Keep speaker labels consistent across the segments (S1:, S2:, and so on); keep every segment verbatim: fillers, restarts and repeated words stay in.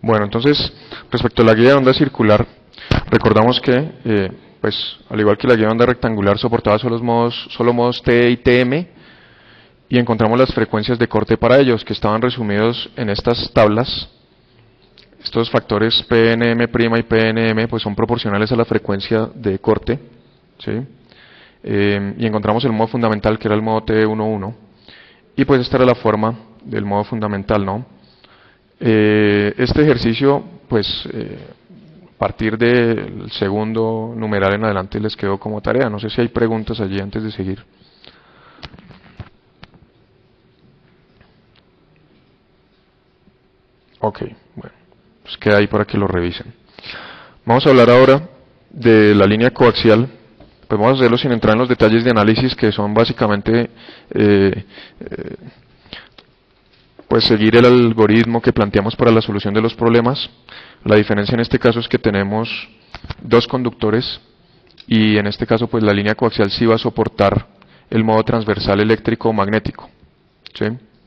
S1: Bueno, entonces, respecto a la guía de onda circular, recordamos que, eh, pues, al igual que la guía de onda rectangular, soportaba solo modos, solo modos T E y T M, y encontramos las frecuencias de corte para ellos, que estaban resumidos en estas tablas. Estos factores P N M' y P N M pues son proporcionales a la frecuencia de corte, ¿sí? Eh, y encontramos el modo fundamental, que era el modo T uno uno, y pues esta era la forma del modo fundamental, ¿no? Eh, este ejercicio, pues eh, a partir del segundo numeral en adelante les quedó como tarea. No sé si hay preguntas allí antes de seguir. Ok, bueno, pues queda ahí para que lo revisen. Vamos a hablar ahora de la línea coaxial. Pues vamos a hacerlo sin entrar en los detalles de análisis, que son básicamente eh, eh, pues seguir el algoritmo que planteamos para la solución de los problemas. La diferencia en este caso es que tenemos dos conductores y en este caso pues la línea coaxial sí va a soportar el modo transversal eléctrico o magnético, ¿sí?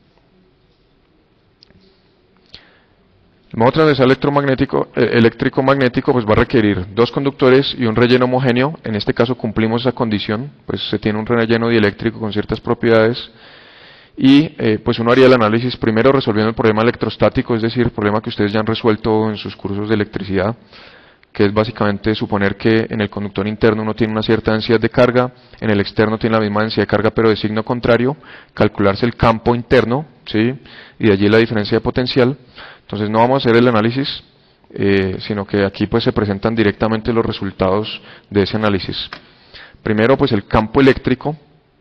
S1: El modo transversal electromagnético, eh, eléctrico-magnético pues va a requerir dos conductores y un relleno homogéneo. En este caso cumplimos esa condición, pues se tiene un relleno dieléctrico con ciertas propiedades. Y eh, pues uno haría el análisis primero resolviendo el problema electrostático, es decir, el problema que ustedes ya han resuelto en sus cursos de electricidad, que es básicamente suponer que en el conductor interno uno tiene una cierta densidad de carga, en el externo tiene la misma densidad de carga pero de signo contrario, calcularse el campo interno, ¿sí? Y de allí la diferencia de potencial. Entonces no vamos a hacer el análisis, eh, sino que aquí pues se presentan directamente los resultados de ese análisis. Primero pues el campo eléctrico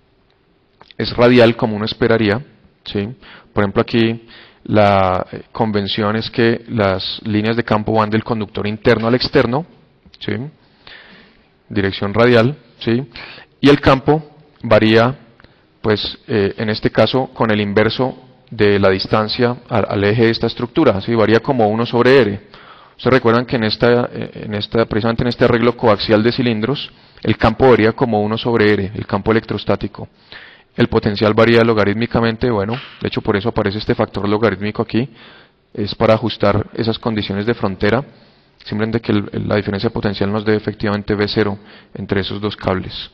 S1: es radial como uno esperaría, ¿sí? Por ejemplo aquí la convención es que las líneas de campo van del conductor interno al externo, ¿sí? Dirección radial, ¿sí? Y el campo varía, pues eh, en este caso con el inverso de la distancia al, al eje de esta estructura, ¿sí? Varía como uno sobre R. Ustedes recuerdan que en esta, en esta, precisamente en este arreglo coaxial de cilindros, el campo varía como uno sobre R, el campo electrostático. El potencial varía logarítmicamente, bueno, de hecho por eso aparece este factor logarítmico aquí, es para ajustar esas condiciones de frontera, simplemente que el, la diferencia de potencial nos dé efectivamente V cero entre esos dos cables.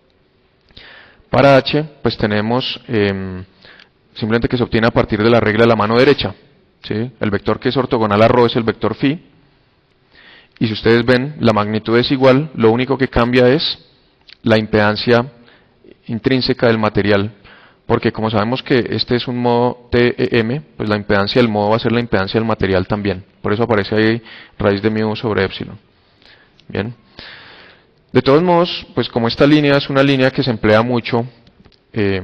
S1: Para H, pues tenemos eh, simplemente que se obtiene a partir de la regla de la mano derecha, ¿sí? El vector que es ortogonal a ρ es el vector phi, y si ustedes ven, la magnitud es igual, lo único que cambia es la impedancia intrínseca del material, porque como sabemos que este es un modo T E M, pues la impedancia del modo va a ser la impedancia del material también, por eso aparece ahí raíz de mu sobre epsilon. Bien, de todos modos, pues como esta línea es una línea que se emplea mucho eh,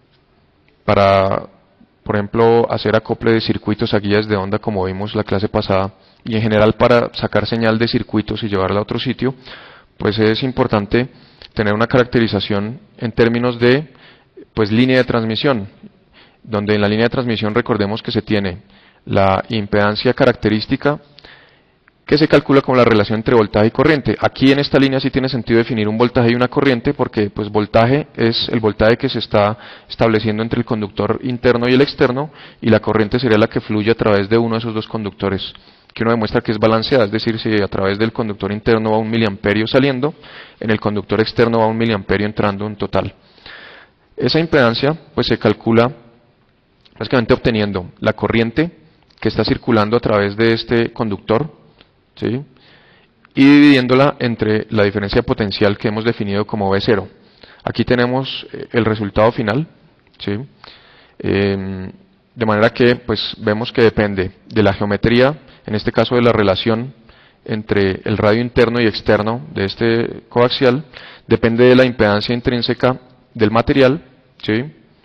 S1: para, por ejemplo, hacer acople de circuitos a guías de onda, como vimos la clase pasada, y en general para sacar señal de circuitos y llevarla a otro sitio, pues es importante tener una caracterización en términos de pues línea de transmisión, donde en la línea de transmisión recordemos que se tiene la impedancia característica que se calcula como la relación entre voltaje y corriente. Aquí en esta línea sí tiene sentido definir un voltaje y una corriente, porque pues voltaje es el voltaje que se está estableciendo entre el conductor interno y el externo, y la corriente sería la que fluye a través de uno de esos dos conductores, que uno demuestra que es balanceada, es decir, si a través del conductor interno va un miliamperio saliendo, en el conductor externo va un miliamperio entrando en total. Esa impedancia pues se calcula básicamente obteniendo la corriente que está circulando a través de este conductor, ¿sí? Y dividiéndola entre la diferencia potencial que hemos definido como V cero. Aquí tenemos el resultado final, ¿sí? Eh, de manera que pues vemos que depende de la geometría, en este caso de la relación entre el radio interno y externo de este coaxial, depende de la impedancia intrínseca del material, ¿sí?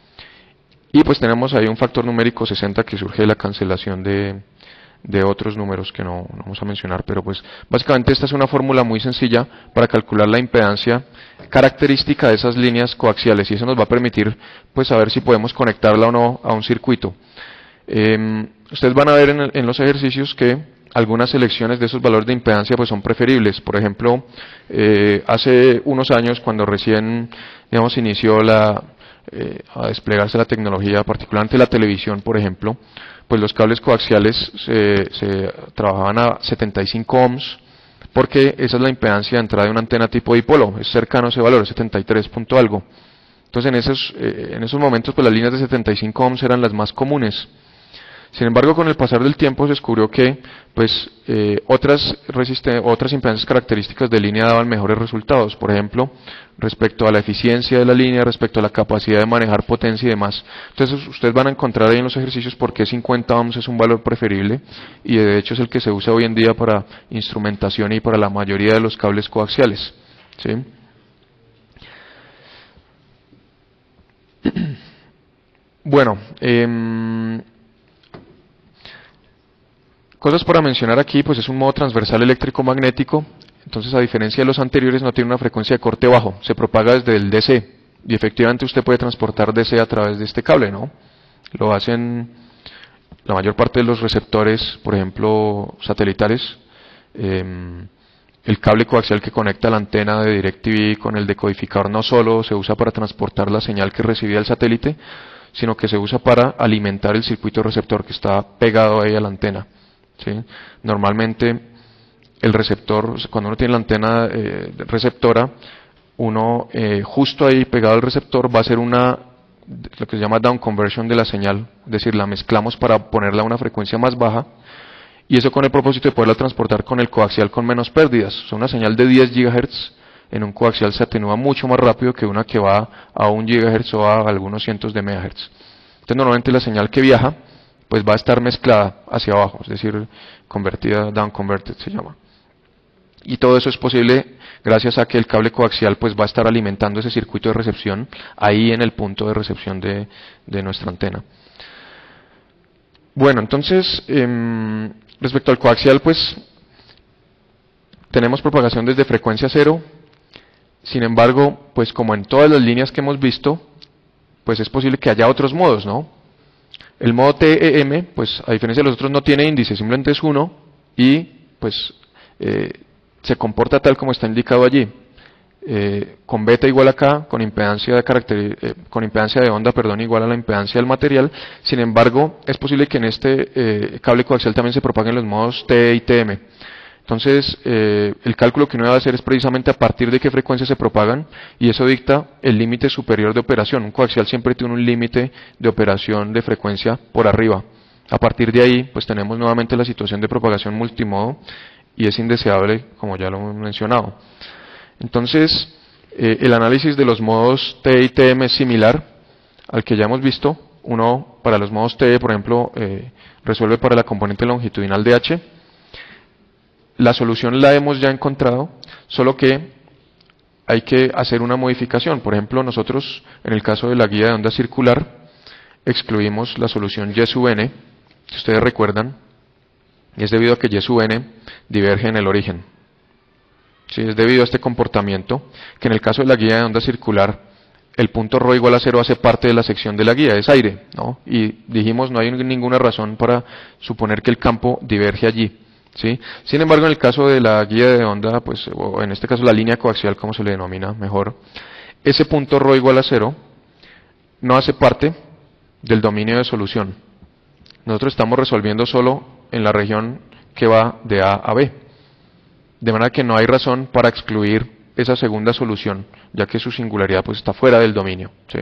S1: Y pues tenemos ahí un factor numérico sesenta que surge de la cancelación de, de otros números que no, no vamos a mencionar, pero pues básicamente esta es una fórmula muy sencilla para calcular la impedancia característica de esas líneas coaxiales, y eso nos va a permitir pues saber si podemos conectarla o no a un circuito. Eh, ustedes van a ver en, el, en los ejercicios que algunas selecciones de esos valores de impedancia pues son preferibles. Por ejemplo, eh, hace unos años, cuando recién digamos inició la, eh, a desplegarse la tecnología, particularmente la televisión, por ejemplo, pues los cables coaxiales se, se trabajaban a setenta y cinco ohms, porque esa es la impedancia de entrada de una antena tipo dipolo, es cercano a ese valor, setenta y tres punto algo. Entonces en esos, eh, en esos momentos pues las líneas de setenta y cinco ohms eran las más comunes. Sin embargo, con el pasar del tiempo se descubrió que pues, eh, otras, otras impedancias características de línea daban mejores resultados. Por ejemplo, respecto a la eficiencia de la línea, respecto a la capacidad de manejar potencia y demás. Entonces ustedes van a encontrar ahí en los ejercicios por qué cincuenta ohms es un valor preferible y de hecho es el que se usa hoy en día para instrumentación y para la mayoría de los cables coaxiales. ¿Sí? Bueno, eh, cosas para mencionar aquí, pues es un modo transversal eléctrico magnético, entonces a diferencia de los anteriores no tiene una frecuencia de corte bajo, se propaga desde el D C y efectivamente usted puede transportar D C a través de este cable, ¿no? Lo hacen la mayor parte de los receptores, por ejemplo, satelitales. Eh, el cable coaxial que conecta la antena de DirecTV con el decodificador no solo se usa para transportar la señal que recibía el satélite, sino que se usa para alimentar el circuito receptor que está pegado ahí a la antena. ¿Sí? Normalmente el receptor, cuando uno tiene la antena eh, receptora, uno eh, justo ahí pegado al receptor va a hacer una, lo que se llama down conversion de la señal, es decir, la mezclamos para ponerla a una frecuencia más baja, y eso con el propósito de poderla transportar con el coaxial con menos pérdidas. O sea, una señal de diez gigahertz en un coaxial se atenúa mucho más rápido que una que va a un gigahertz o a algunos cientos de megahertz. Entonces normalmente la señal que viaja pues va a estar mezclada hacia abajo, es decir, convertida, down converted se llama. Y todo eso es posible gracias a que el cable coaxial pues va a estar alimentando ese circuito de recepción ahí en el punto de recepción de, de nuestra antena. Bueno, entonces, eh, respecto al coaxial, pues tenemos propagación desde frecuencia cero. Sin embargo, pues como en todas las líneas que hemos visto, pues es posible que haya otros modos, ¿no? El modo T E M, pues a diferencia de los otros no tiene índice, simplemente es uno y pues eh, se comporta tal como está indicado allí. Eh, con beta igual acá, con impedancia de caracter, eh, con impedancia de onda, perdón, igual a la impedancia del material. Sin embargo, es posible que en este eh, cable coaxial también se propaguen los modos T E y T M. Entonces, eh, el cálculo que uno debe hacer es precisamente a partir de qué frecuencia se propagan y eso dicta el límite superior de operación. Un coaxial siempre tiene un límite de operación de frecuencia por arriba. A partir de ahí, pues tenemos nuevamente la situación de propagación multimodo y es indeseable, como ya lo hemos mencionado. Entonces, eh, el análisis de los modos T y T M es similar al que ya hemos visto. Uno, para los modos T, por ejemplo, eh, resuelve para la componente longitudinal de H. La solución la hemos ya encontrado, solo que hay que hacer una modificación. Por ejemplo, nosotros, en el caso de la guía de onda circular, excluimos la solución Y sub n, si ustedes recuerdan, y es debido a que Y sub n diverge en el origen. Sí, es debido a este comportamiento, que en el caso de la guía de onda circular, el punto ρ igual a cero hace parte de la sección de la guía, es aire, ¿no? Y dijimos, no hay ninguna razón para suponer que el campo diverge allí. ¿Sí? Sin embargo, en el caso de la guía de onda, pues, o en este caso la línea coaxial, como se le denomina mejor, ese punto ρ igual a cero no hace parte del dominio de solución. Nosotros estamos resolviendo solo en la región que va de A a B. De manera que no hay razón para excluir esa segunda solución, ya que su singularidad pues, está fuera del dominio. ¿Sí?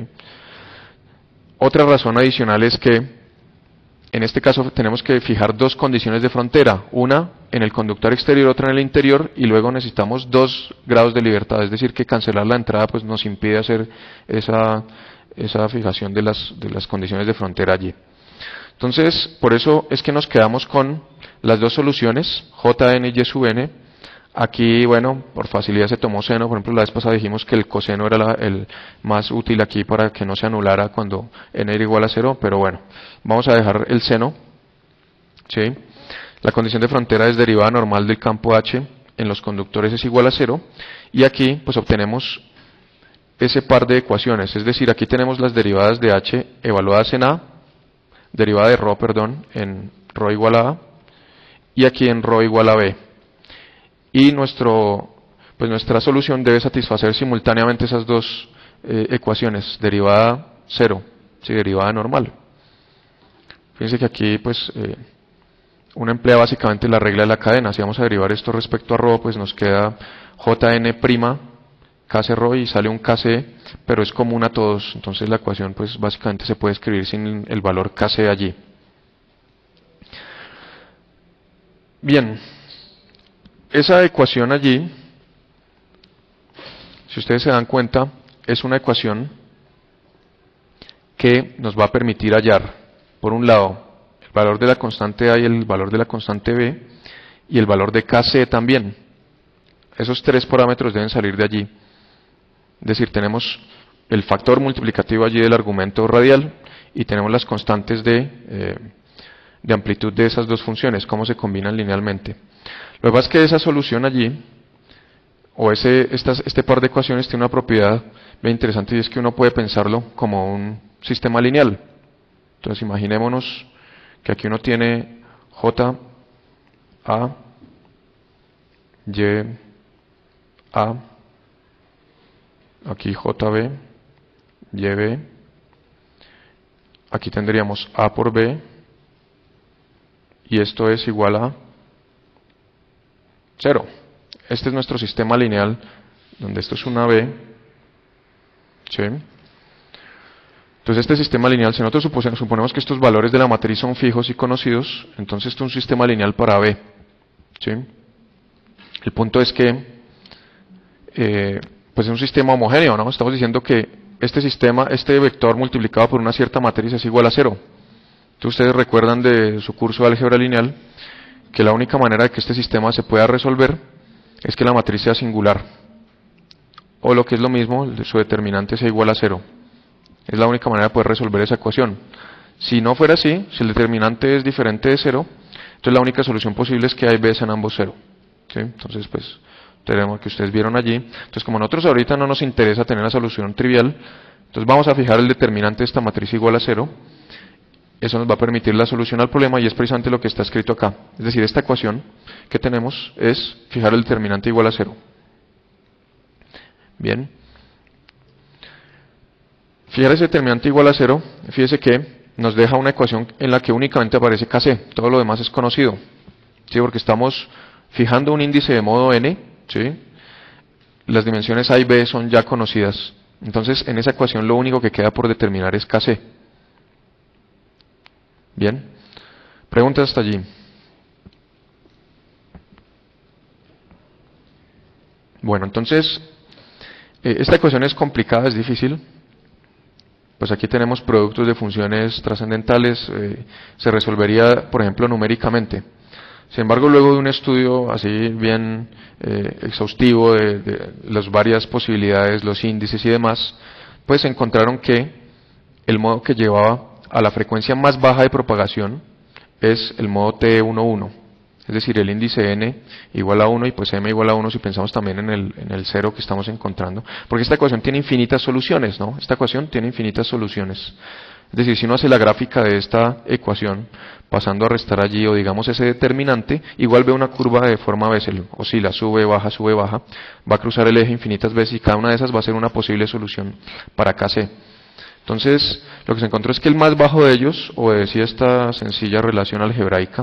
S1: Otra razón adicional es que en este caso tenemos que fijar dos condiciones de frontera, una en el conductor exterior, otra en el interior, y luego necesitamos dos grados de libertad, es decir, que cancelar la entrada pues nos impide hacer esa, esa fijación de las, de las condiciones de frontera allí. Entonces, por eso es que nos quedamos con las dos soluciones, J n y Y sub n. Aquí, bueno, por facilidad se tomó seno, por ejemplo, la vez pasada dijimos que el coseno era la, el más útil aquí para que no se anulara cuando n era igual a cero, pero bueno, vamos a dejar el seno, ¿sí? La condición de frontera es derivada normal del campo H en los conductores es igual a cero, y aquí pues obtenemos ese par de ecuaciones, es decir, aquí tenemos las derivadas de H evaluadas en A, derivada de ρ, perdón, en ρ igual a A, y aquí en ρ igual a B. Y nuestro, pues nuestra solución debe satisfacer simultáneamente esas dos eh, ecuaciones, derivada cero, sí, derivada normal. Fíjense que aquí pues eh, uno emplea básicamente la regla de la cadena. Si vamos a derivar esto respecto a ρ, pues nos queda jn' kc ρ y sale un kc, pero es común a todos, entonces la ecuación pues básicamente se puede escribir sin el valor kc allí. Bien, esa ecuación allí, si ustedes se dan cuenta, es una ecuación que nos va a permitir hallar, por un lado, el valor de la constante A y el valor de la constante B, y el valor de kc también. Esos tres parámetros deben salir de allí. Es decir, tenemos el factor multiplicativo allí del argumento radial y tenemos las constantes de, eh, de amplitud de esas dos funciones, cómo se combinan linealmente. Lo que pasa es que esa solución allí, o ese, estas, este par de ecuaciones tiene una propiedad bien interesante y es que uno puede pensarlo como un sistema lineal. Entonces imaginémonos que aquí uno tiene J, A, Y, A, aquí J B, Y B, aquí tendríamos A por B, y esto es igual a cero. Este es nuestro sistema lineal, donde esto es una B, ¿sí? Entonces este sistema lineal, si nosotros suponemos que estos valores de la matriz son fijos y conocidos, entonces esto es un sistema lineal para B, ¿sí? El punto es que eh, pues es un sistema homogéneo, ¿no? Estamos diciendo que este sistema, este vector multiplicado por una cierta matriz es igual a cero. Entonces ustedes recuerdan de su curso de álgebra lineal que la única manera de que este sistema se pueda resolver es que la matriz sea singular, o lo que es lo mismo, su determinante sea igual a cero. Es la única manera de poder resolver esa ecuación. Si no fuera así, si el determinante es diferente de cero, entonces la única solución posible es que A y B sean ambos cero, ¿sí? Entonces pues tenemos que ustedes vieron allí. Entonces como a nosotros ahorita no nos interesa tener la solución trivial, entonces vamos a fijar el determinante de esta matriz igual a cero. Eso nos va a permitir la solución al problema y es precisamente lo que está escrito acá. Es decir, esta ecuación que tenemos es fijar el determinante igual a cero. Bien. Fijar ese determinante igual a cero, fíjese que nos deja una ecuación en la que únicamente aparece kc, todo lo demás es conocido. ¿Sí? Porque estamos fijando un índice de modo n, ¿sí? Las dimensiones A y B son ya conocidas. Entonces, en esa ecuación lo único que queda por determinar es kc. Bien. Preguntas hasta allí. Bueno, entonces, eh, esta ecuación es complicada, es difícil. Pues aquí tenemos productos de funciones trascendentales, eh, se resolvería, por ejemplo, numéricamente. Sin embargo, luego de un estudio así bien eh, exhaustivo de, de las varias posibilidades, los índices y demás, pues encontraron que el modo que llevaba a la frecuencia más baja de propagación es el modo T uno uno, es decir, el índice n igual a uno y pues m igual a uno si pensamos también en el, en el cero que estamos encontrando, porque esta ecuación tiene infinitas soluciones, ¿no? Esta ecuación tiene infinitas soluciones. Es decir, si uno hace la gráfica de esta ecuación, pasando a restar allí, o digamos ese determinante, igual ve una curva de forma Bessel, oscila, sube, baja, sube, baja, va a cruzar el eje infinitas veces y cada una de esas va a ser una posible solución para kc. Entonces, lo que se encontró es que el más bajo de ellos obedecía esta sencilla relación algebraica,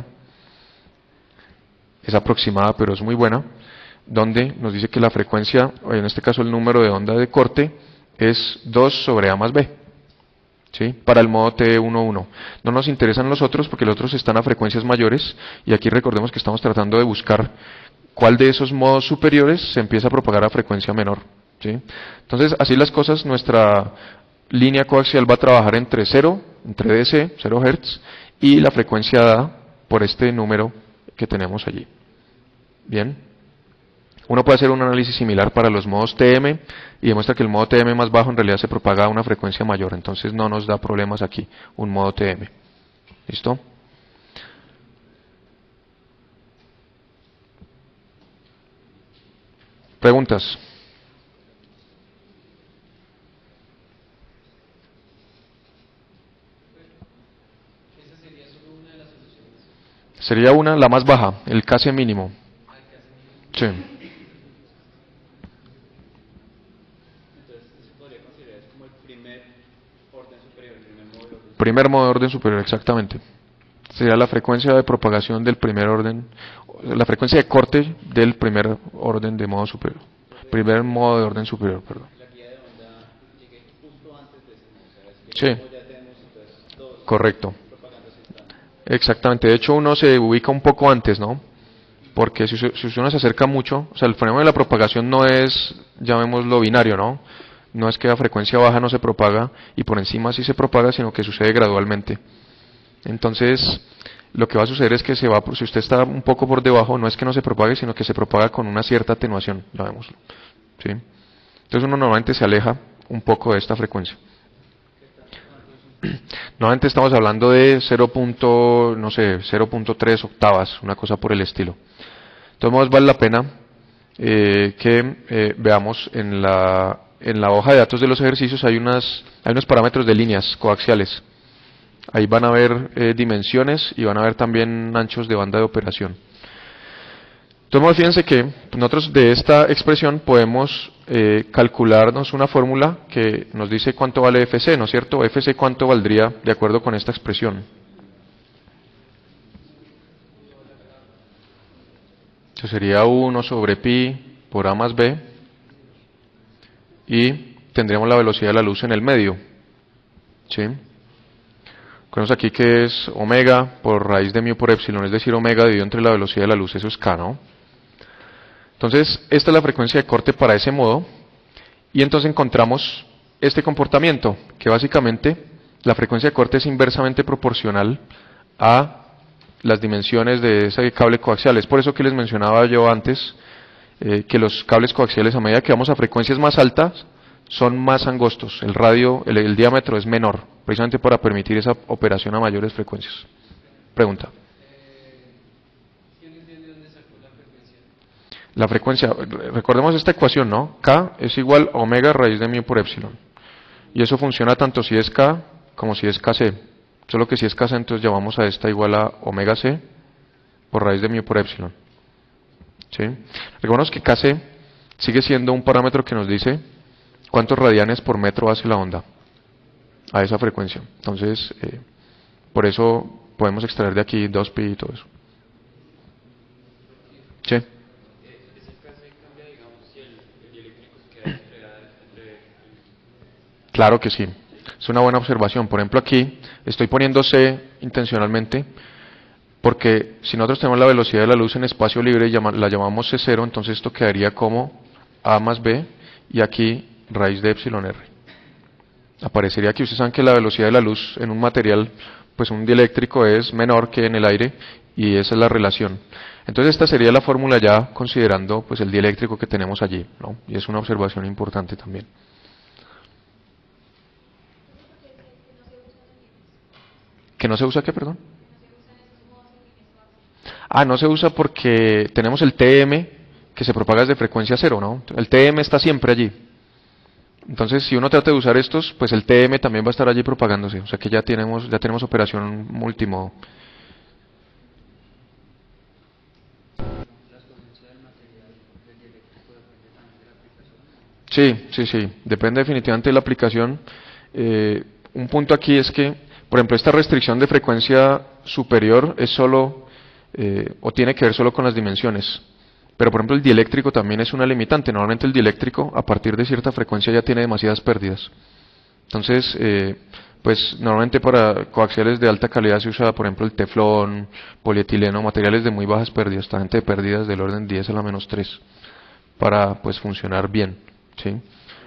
S1: es aproximada pero es muy buena, donde nos dice que la frecuencia, en este caso el número de onda de corte, es dos sobre A más B, ¿sí? Para el modo T uno uno. No nos interesan los otros porque los otros están a frecuencias mayores y aquí recordemos que estamos tratando de buscar cuál de esos modos superiores se empieza a propagar a frecuencia menor, ¿sí? Entonces, así las cosas, nuestra línea coaxial va a trabajar entre cero, entre D C, cero hertz, y la frecuencia dada por este número que tenemos allí. Bien. Uno puede hacer un análisis similar para los modos T M y demuestra que el modo T M más bajo en realidad se propaga a una frecuencia mayor, entonces no nos da problemas aquí un modo T M. ¿Listo? ¿Preguntas? Sería una, la más baja, el kc mínimo. Sí. Primer modo de orden superior, exactamente. Sería la frecuencia de propagación del primer orden, la frecuencia de corte del primer orden de modo superior. Primer modo de orden superior, perdón. Sí, correcto. Exactamente. De hecho, uno se ubica un poco antes, ¿no? Porque si, si uno se acerca mucho, o sea, el fenómeno de la propagación no es, llamémoslo binario, ¿no? No es que a frecuencia baja no se propaga y por encima sí se propaga, sino que sucede gradualmente. Entonces, lo que va a suceder es que se va, si usted está un poco por debajo, no es que no se propague, sino que se propaga con una cierta atenuación, llamémoslo. ¿Sí? Entonces uno normalmente se aleja un poco de esta frecuencia. Normalmente estamos hablando de cero. No sé, cero punto tres octavas, una cosa por el estilo. De todos modos vale la pena eh, que eh, veamos en la, en la hoja de datos de los ejercicios hay, unas, hay unos parámetros de líneas coaxiales. Ahí van a ver eh, dimensiones y van a ver también anchos de banda de operación. Entonces, fíjense que nosotros de esta expresión podemos eh, calcularnos una fórmula que nos dice cuánto vale F C, ¿no es cierto? F C cuánto valdría de acuerdo con esta expresión. Eso sería uno sobre pi por A más B y tendríamos la velocidad de la luz en el medio. ¿Sí? Tenemos aquí que es omega por raíz de mu por epsilon, es decir, omega dividido entre la velocidad de la luz, eso es k, ¿no? Entonces, esta es la frecuencia de corte para ese modo, y entonces encontramos este comportamiento, que básicamente la frecuencia de corte es inversamente proporcional a las dimensiones de ese cable coaxial. Es por eso que les mencionaba yo antes eh, que los cables coaxiales, a medida que vamos a frecuencias más altas, son más angostos, el radio, el, el diámetro es menor, precisamente para permitir esa operación a mayores frecuencias. Pregunta. La frecuencia, recordemos esta ecuación, ¿no? K es igual a omega raíz de mu por epsilon. Y eso funciona tanto si es K como si es Kc. Solo que si es Kc, entonces llamamos a esta igual a omega C por raíz de mu por epsilon. ¿Sí? Recordemos que Kc sigue siendo un parámetro que nos dice cuántos radianes por metro hace la onda a esa frecuencia. Entonces, eh, por eso podemos extraer de aquí dos pi y todo eso. ¿Sí? Claro que sí, es una buena observación. Por ejemplo, aquí estoy poniendo C intencionalmente porque si nosotros tenemos la velocidad de la luz en espacio libre y la llamamos C cero, entonces esto quedaría como A más B y aquí raíz de epsilon R. Aparecería aquí, ustedes saben que la velocidad de la luz en un material, pues un dieléctrico es menor que en el aire y esa es la relación. Entonces esta sería la fórmula ya considerando pues el dieléctrico que tenemos allí, ¿no? Y es una observación importante también. ¿Que no se usa qué, perdón? Ah, no se usa porque tenemos el T M que se propaga desde frecuencia cero, ¿no? El T M está siempre allí. Entonces, si uno trata de usar estos, pues el T M también va a estar allí propagándose. O sea que ya tenemos, ya tenemos operación multimodo. Sí, sí, sí. Depende definitivamente de la aplicación. Eh, un punto aquí es que, por ejemplo, esta restricción de frecuencia superior es solo, eh, o tiene que ver solo con las dimensiones. Pero, por ejemplo, el dieléctrico también es una limitante. Normalmente el dieléctrico, a partir de cierta frecuencia, ya tiene demasiadas pérdidas. Entonces, eh, pues normalmente para coaxiales de alta calidad se usa, por ejemplo, el teflón, polietileno, materiales de muy bajas pérdidas, gente de pérdidas del orden diez a la menos tres, para pues funcionar bien. ¿Sí?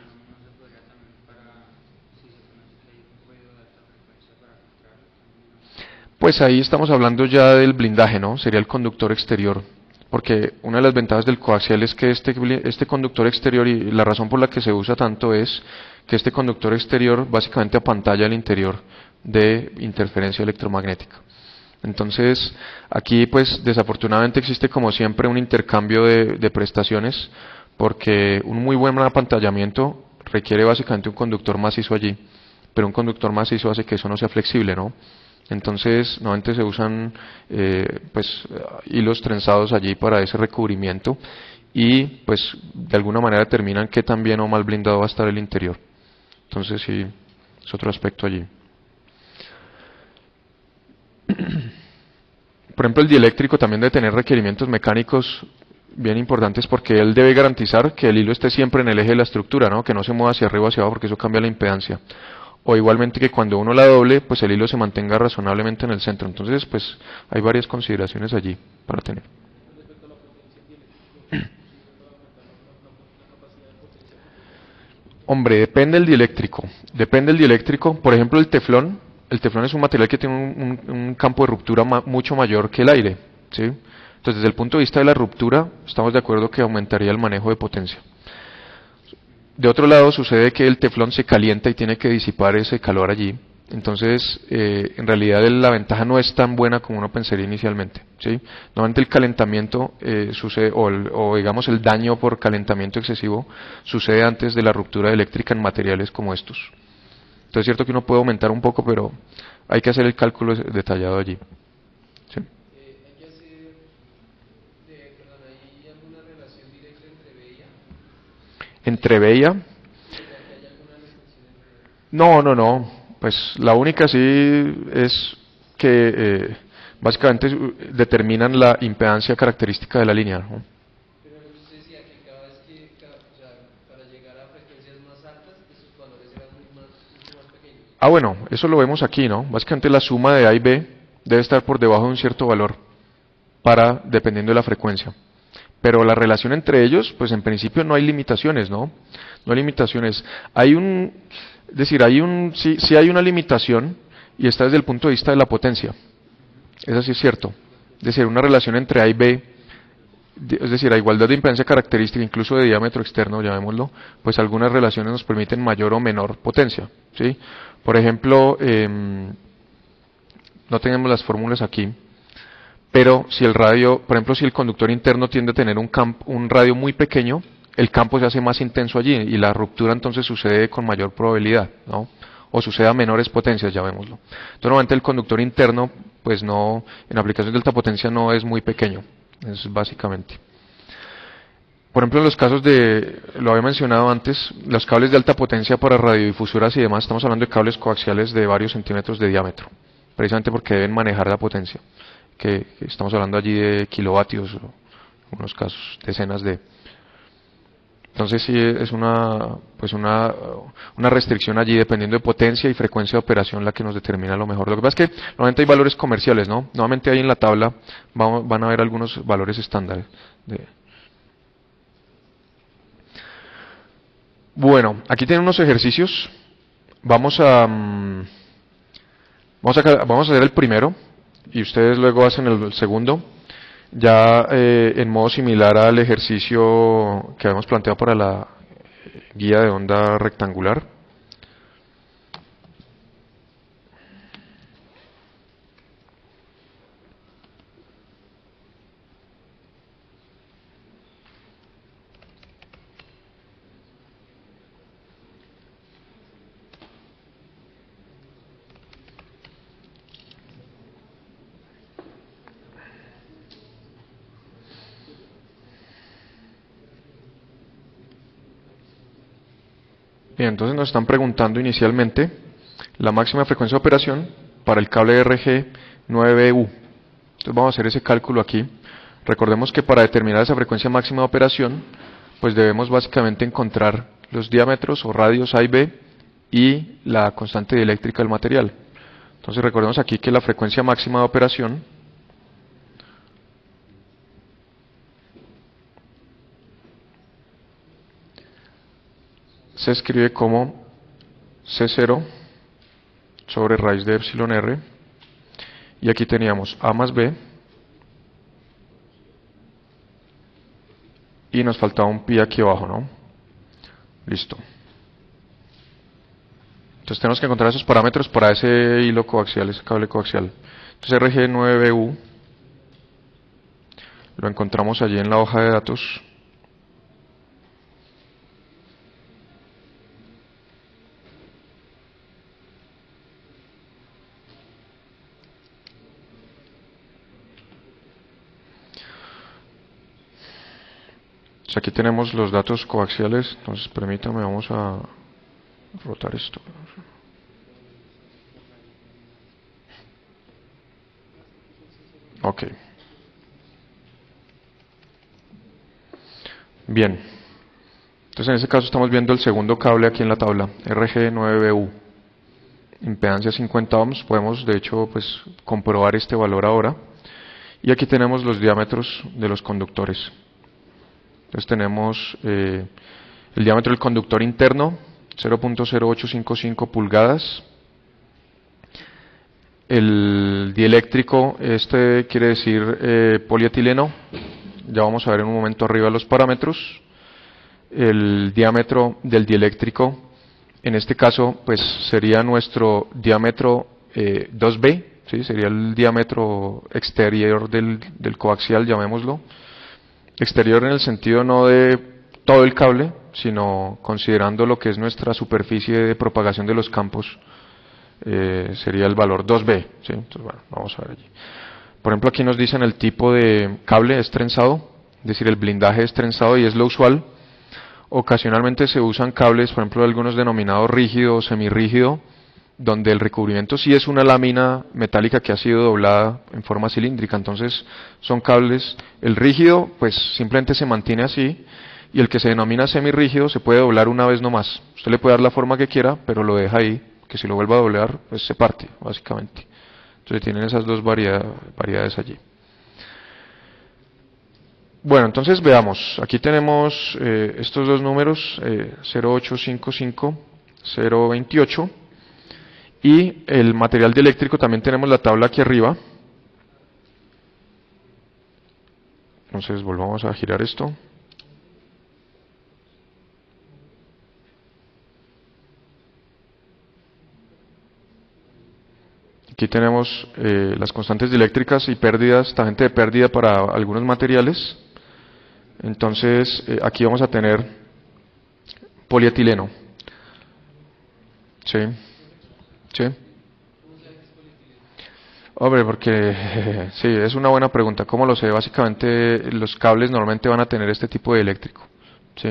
S1: Pues ahí estamos hablando ya del blindaje, ¿no? Sería el conductor exterior. Porque una de las ventajas del coaxial es que este, este conductor exterior, y la razón por la que se usa tanto es que este conductor exterior básicamente apantalla el interior de interferencia electromagnética. Entonces, aquí pues desafortunadamente existe como siempre un intercambio de, de prestaciones, porque un muy buen apantallamiento requiere básicamente un conductor macizo allí, pero un conductor macizo hace que eso no sea flexible, ¿no? Entonces, normalmente se usan eh, pues hilos trenzados allí para ese recubrimiento y pues de alguna manera determinan qué tan bien o mal blindado va a estar el interior. Entonces, sí, Es otro aspecto allí. Por ejemplo, el dieléctrico también debe tener requerimientos mecánicos bien importantes porque él debe garantizar que el hilo esté siempre en el eje de la estructura, ¿no? Que no se mueva hacia arriba o hacia abajo porque eso cambia la impedancia. O igualmente que cuando uno la doble, pues el hilo se mantenga razonablemente en el centro. Entonces, pues hay varias consideraciones allí para tener. Hombre, depende del dieléctrico. Depende del dieléctrico. Por ejemplo, el teflón. El teflón es un material que tiene un, un- un campo de ruptura ma- mucho mayor que el aire, ¿sí? Entonces, desde el punto de vista de la ruptura, estamos de acuerdo que aumentaría el manejo de potencia. De otro lado, sucede que el teflón se calienta y tiene que disipar ese calor allí. Entonces, eh, en realidad el- la ventaja no es tan buena como uno pensaría inicialmente, ¿sí? Normalmente el calentamiento eh, sucede, o, el- o digamos el daño por calentamiento excesivo, sucede antes de la ruptura eléctrica en materiales como estos. Entonces es cierto que uno puede aumentar un poco, pero hay que hacer el cálculo detallado allí, ¿sí? Entre B y A, no, no, no. Pues la única sí es que eh, básicamente eh, determinan la impedancia característica de la línea, ¿no? Ah, bueno, eso lo vemos aquí, ¿no? Básicamente la suma de A y B debe estar por debajo de un cierto valor para, dependiendo de la frecuencia. Pero la relación entre ellos, pues en principio no hay limitaciones, ¿no? No hay limitaciones. Hay un, es decir, hay un, sí, sí hay una limitación y está desde el punto de vista de la potencia. Eso sí es cierto. Es decir, una relación entre A y B, de- es decir, a igualdad de impedancia característica, incluso de diámetro externo, llamémoslo, pues algunas relaciones nos permiten mayor o menor potencia, ¿sí? Por ejemplo, em, no tenemos las fórmulas aquí, pero si el radio, por ejemplo, si el conductor interno tiende a tener un, camp- un radio muy pequeño, el campo se hace más intenso allí y la ruptura entonces sucede con mayor probabilidad, ¿no? O sucede a menores potencias, llamémoslo. Entonces, normalmente el conductor interno, pues no, en aplicaciones de alta potencia no es muy pequeño, es básicamente. Por ejemplo, en los casos de, lo había mencionado antes, los cables de alta potencia para radiodifusoras y demás, estamos hablando de cables coaxiales de varios centímetros de diámetro, precisamente porque deben manejar la potencia, que, que estamos hablando allí de kilovatios, o en algunos casos decenas de. Entonces sí es una, pues una, una restricción allí dependiendo de potencia y frecuencia de operación la que nos determina lo mejor. Lo que pasa es que normalmente hay valores comerciales, ¿no? Normalmente ahí en la tabla vamos- van a ver algunos valores estándares de. Bueno, aquí tienen unos ejercicios. Vamos a, mm, vamos a, ca- vamos a hacer el primero y ustedes luego hacen el, el segundo, ya eh, en modo similar al ejercicio que habíamos planteado para la guía de onda rectangular. Bien, entonces nos están preguntando inicialmente la máxima frecuencia de operación para el cable R G nueve B U. Entonces vamos a hacer ese cálculo aquí. Recordemos que para determinar esa frecuencia máxima de operación, pues debemos básicamente encontrar los diámetros o radios A y B y la constante dieléctrica del material. Entonces recordemos aquí que la frecuencia máxima de operación se escribe como C cero sobre raíz de epsilon R, y aquí teníamos A más B y nos faltaba un pi aquí abajo, ¿no? Listo. Entonces tenemos que encontrar esos parámetros para ese hilo coaxial, ese cable coaxial. Entonces R G nueve B U lo encontramos allí en la hoja de datos. Entonces aquí tenemos los datos coaxiales. Entonces permítame, vamos a rotar esto. Ok. Bien. Entonces en este caso estamos viendo el segundo cable aquí en la tabla, R G nueve B U. Impedancia cincuenta ohms. Podemos de hecho pues comprobar este valor ahora. Y aquí tenemos los diámetros de los conductores. Entonces tenemos eh, el diámetro del conductor interno, cero punto cero ocho cinco cinco pulgadas. El dieléctrico, este quiere decir eh, polietileno. Ya vamos a ver en un momento arriba los parámetros. El diámetro del dieléctrico, en este caso, pues sería nuestro diámetro eh, dos B, ¿sí? Sería el diámetro exterior del, del coaxial, llamémoslo. Exterior en el sentido no de todo el cable, sino considerando lo que es nuestra superficie de propagación de los campos, eh, sería el valor dos B, ¿sí? Entonces, bueno, vamos a ver allí. Por ejemplo, aquí nos dicen el tipo de cable es trenzado, es decir, el blindaje es trenzado y es lo usual. Ocasionalmente se usan cables, por ejemplo, algunos denominados rígido o semirrígido, donde el recubrimiento sí es una lámina metálica que ha sido doblada en forma cilíndrica. Entonces son cables, el rígido pues simplemente se mantiene así, y el que se denomina semirrígido se puede doblar una vez nomás. Usted le puede dar la forma que quiera, pero lo deja ahí, que si lo vuelve a doblar pues se parte básicamente. Entonces tienen esas dos variedad, variedades allí. Bueno, entonces veamos, aquí tenemos eh, estos dos números, eh, cero ocho cinco cinco, cero veintiocho, y el material dieléctrico también tenemos la tabla aquí arriba. Entonces volvamos a girar esto. Aquí tenemos eh, las constantes dieléctricas y pérdidas, tangente de pérdida para algunos materiales. Entonces, eh, aquí vamos a tener polietileno. ¿Sí? ¿Sí? Hombre, porque sí, es una buena pregunta. ¿Cómo lo sé? Básicamente, los cables normalmente van a tener este tipo de eléctrico. ¿Sí?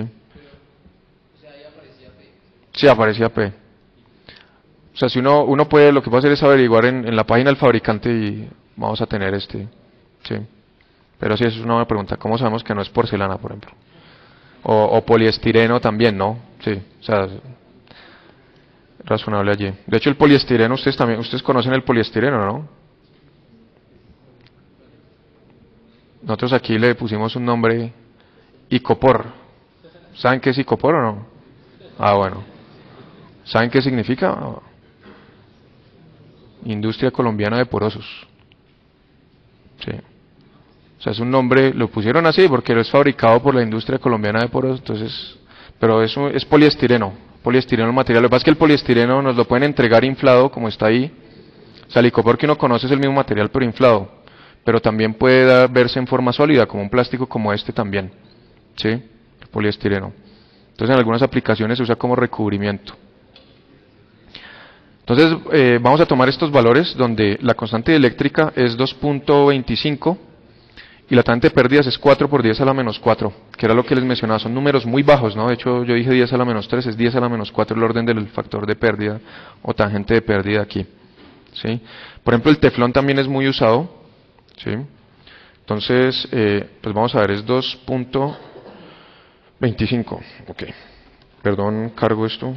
S1: Sí, aparecía P. O sea, si uno, uno puede, lo que puede hacer es averiguar en, en la página del fabricante y vamos a tener este. Sí. Pero sí, eso es una buena pregunta. ¿Cómo sabemos que no es porcelana, por ejemplo? O, o poliestireno también, ¿no? Sí, o sea, razonable allí. De hecho, el poliestireno, ustedes también, ustedes conocen el poliestireno, ¿no? Nosotros aquí le pusimos un nombre, icopor. ¿Saben qué es icopor o no? Ah, bueno. ¿Saben qué significa? Industria Colombiana de Porosos. Sí. O sea, es un nombre, lo pusieron así porque es fabricado por la Industria Colombiana de Porosos, entonces, pero eso es poliestireno. Poliestireno el material. Lo que pasa es que el poliestireno nos lo pueden entregar inflado, como está ahí. O sea, el icopor que uno conoce es el mismo material, pero inflado. Pero también puede dar, verse en forma sólida, como un plástico como este también. ¿Sí? El poliestireno. Entonces, en algunas aplicaciones se usa como recubrimiento. Entonces, eh, vamos a tomar estos valores donde la constante eléctrica es dos punto veinticinco y la tangente de pérdidas es cuatro por diez a la menos cuatro, que era lo que les mencionaba. Son números muy bajos, ¿no? De hecho, yo dije diez a la menos tres, es diez a la menos cuatro el orden del factor de pérdida o tangente de pérdida aquí. ¿Sí? Por ejemplo, el teflón también es muy usado. ¿Sí? Entonces, eh, pues vamos a ver, es dos punto veinticinco. Ok. Perdón, cargo esto.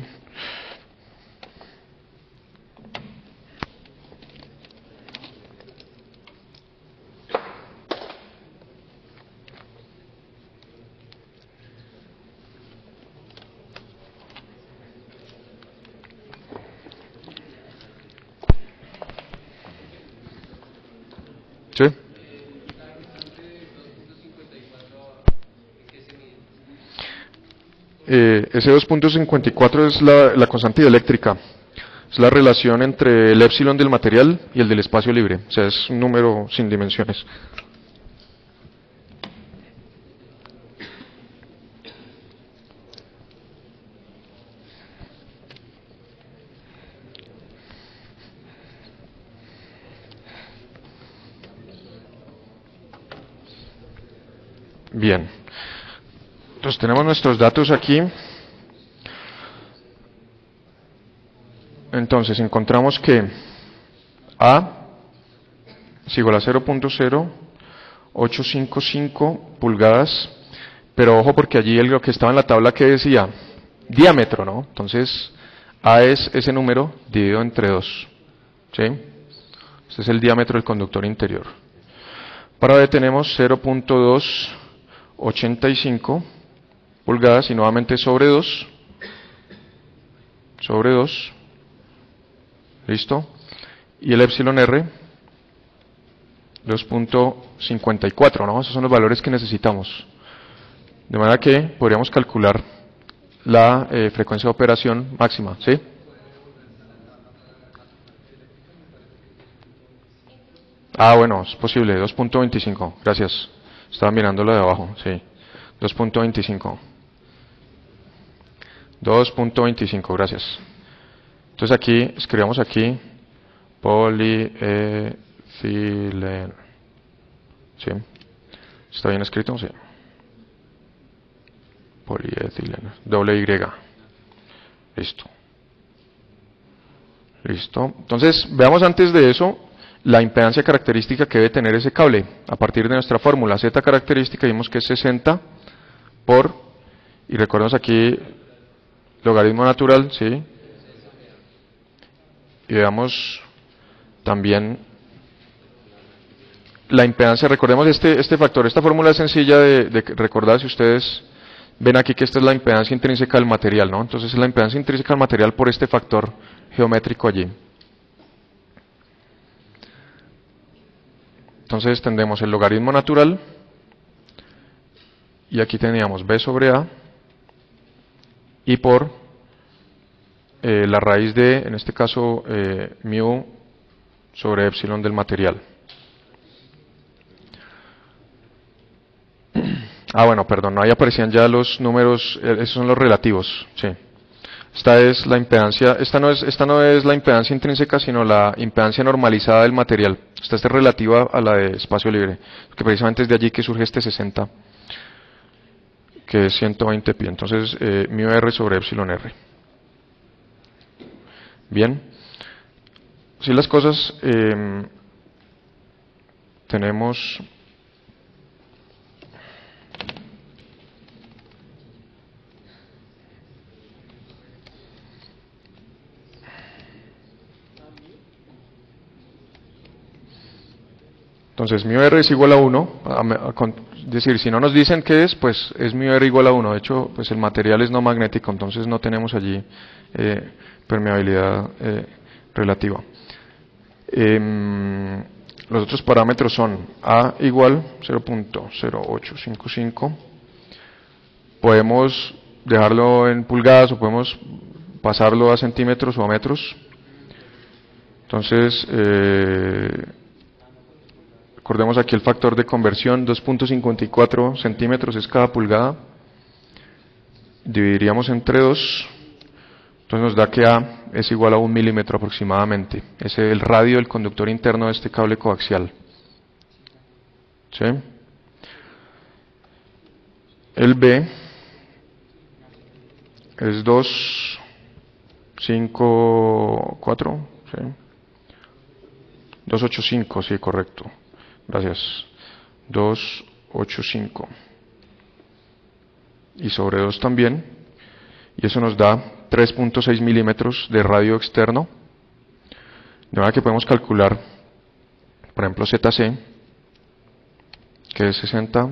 S1: ¿Sí? Eh, ese dos punto cincuenta y cuatro es la, la constante eléctrica. Es la relación entre el épsilon del material y el del espacio libre. O sea, es un número sin dimensiones. Bien. Entonces tenemos nuestros datos aquí. Entonces encontramos que A es igual a cero punto cero ocho cinco cinco pulgadas, pero ojo porque allí lo que estaba en la tabla que decía diámetro, ¿no? Entonces A es ese número dividido entre dos, ¿sí? Este es el diámetro del conductor interior. Para B tenemos cero punto doscientos ochenta y cinco pulgadas y nuevamente sobre dos, sobre dos, ¿listo? Y el epsilon R, dos punto cincuenta y cuatro, ¿no? Esos son los valores que necesitamos. De manera que podríamos calcular la eh, frecuencia de operación máxima, ¿sí? Ah, bueno, es posible, dos punto veinticinco, gracias. Estaba mirando lo de abajo, sí. dos punto veinticinco. dos punto veinticinco, gracias. Entonces aquí, escribamos aquí, polietileno. ¿Sí? ¿Está bien escrito? Sí. Polietileno. Doble Y. Listo. Listo. Entonces, veamos antes de eso la impedancia característica que debe tener ese cable. A partir de nuestra fórmula Z característica, vimos que es sesenta por, y recordemos aquí, logaritmo natural, ¿sí? Y veamos también la impedancia. Recordemos este, este factor, esta fórmula es sencilla de, de recordar si ustedes ven aquí que esta es la impedancia intrínseca del material, ¿no? Entonces es la impedancia intrínseca del material por este factor geométrico allí. Entonces tendremos el logaritmo natural y aquí teníamos B sobre A y por eh, la raíz de, en este caso, eh, mu sobre epsilon del material. Ah, bueno, perdón, ahí aparecían ya los números, eh, esos son los relativos, sí. Esta es la impedancia, esta no es, esta no es la impedancia intrínseca, sino la impedancia normalizada del material. Esta es relativa a la de espacio libre, que precisamente es de allí que surge este sesenta, que es ciento veinte pi. Entonces, eh, mu r sobre epsilon r. Bien. Si las cosas, eh, tenemos... Entonces, mu r es igual a uno, es decir, si no nos dicen qué es, pues es mu r igual a uno. De hecho, pues el material es no magnético, entonces no tenemos allí eh, permeabilidad eh, relativa. Eh, los otros parámetros son A igual cero punto cero ocho cinco cinco. Podemos dejarlo en pulgadas o podemos pasarlo a centímetros o a metros. Entonces, eh, recordemos aquí el factor de conversión, dos punto cincuenta y cuatro centímetros es cada pulgada. Dividiríamos entre dos. Entonces nos da que A es igual a un milímetro aproximadamente. Ese es el radio del conductor interno de este cable coaxial. ¿Sí? El B es dos, cinco, cuatro. ¿Sí? doscientos ochenta y cinco, sí, correcto. Gracias. doscientos ochenta y cinco. Y sobre dos también. Y eso nos da tres punto seis milímetros de radio externo. De manera que podemos calcular, por ejemplo, Z C, que es sesenta.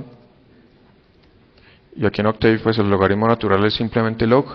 S1: Y aquí en Octave, pues el logaritmo natural es simplemente log.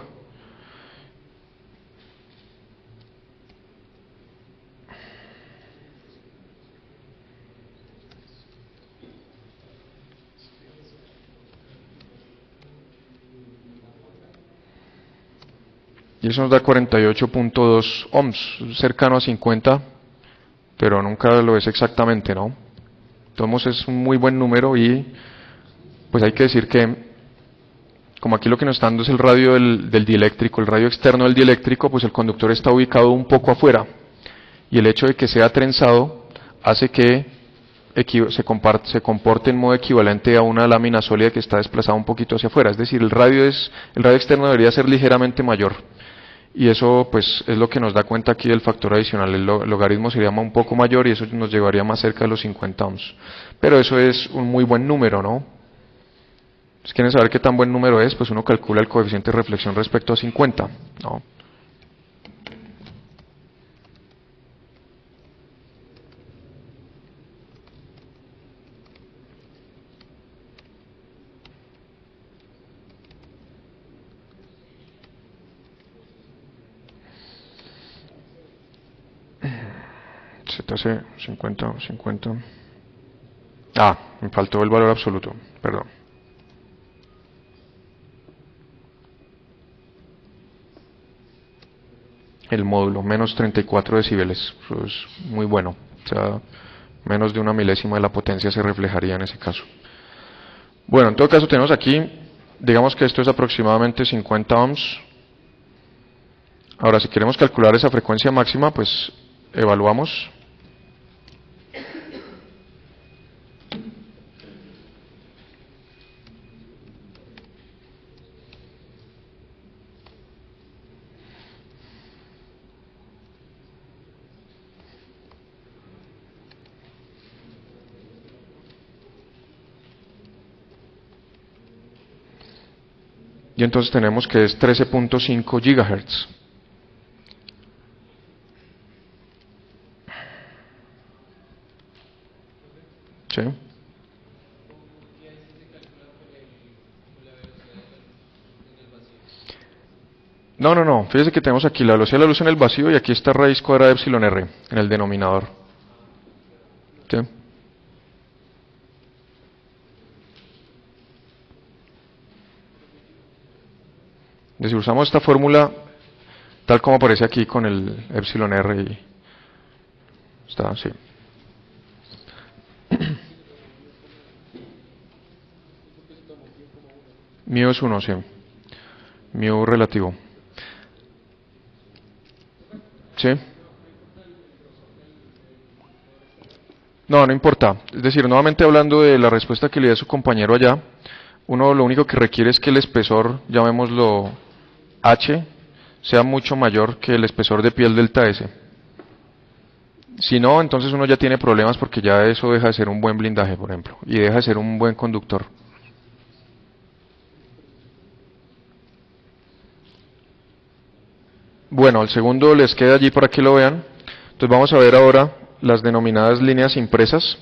S1: Y eso nos da cuarenta y ocho punto dos ohms, cercano a cincuenta, pero nunca lo es exactamente, ¿no? Entonces es un muy buen número y pues hay que decir que, como aquí lo que nos está dando es el radio del, del dieléctrico, el radio externo del dieléctrico, pues el conductor está ubicado un poco afuera. Y el hecho de que sea trenzado hace que se, comparte, se comporte en modo equivalente a una lámina sólida que está desplazada un poquito hacia afuera. Es decir, el radio, es, el radio externo debería ser ligeramente mayor. y eso pues es lo que nos da cuenta aquí del factor adicional. El logaritmo sería un poco mayor y eso nos llevaría más cerca de los cincuenta ohms. Pero eso es un muy buen número, ¿no? Si quieren saber qué tan buen número es, pues uno calcula el coeficiente de reflexión respecto a cincuenta, ¿no? Z C cincuenta, cincuenta. Ah, me faltó el valor absoluto, perdón. El módulo, menos treinta y cuatro decibeles, eso es muy bueno. O sea, menos de una milésima de la potencia se reflejaría en ese caso. Bueno, en todo caso tenemos aquí, digamos que esto es aproximadamente cincuenta ohms. Ahora, si queremos calcular esa frecuencia máxima, pues evaluamos. Y entonces tenemos que es trece punto cinco gigahertz. ¿Sí? No, no, no. Fíjese que tenemos aquí la velocidad de la luz en el vacío y aquí está raíz cuadrada de epsilon r en el denominador. ¿Sí? Y si usamos esta fórmula tal como aparece aquí con el epsilon r y está así. Mu es uno, sí. Mu relativo. ¿Sí? No, no importa. Es decir, nuevamente hablando de la respuesta que le dio su compañero allá, uno lo único que requiere es que el espesor, llamémoslo H, sea mucho mayor que el espesor de piel delta S. Si no, entonces uno ya tiene problemas porque ya eso deja de ser un buen blindaje, por ejemplo, y deja de ser un buen conductor. Bueno, el segundo les queda allí para que lo vean. Entonces vamos a ver ahora las denominadas líneas impresas.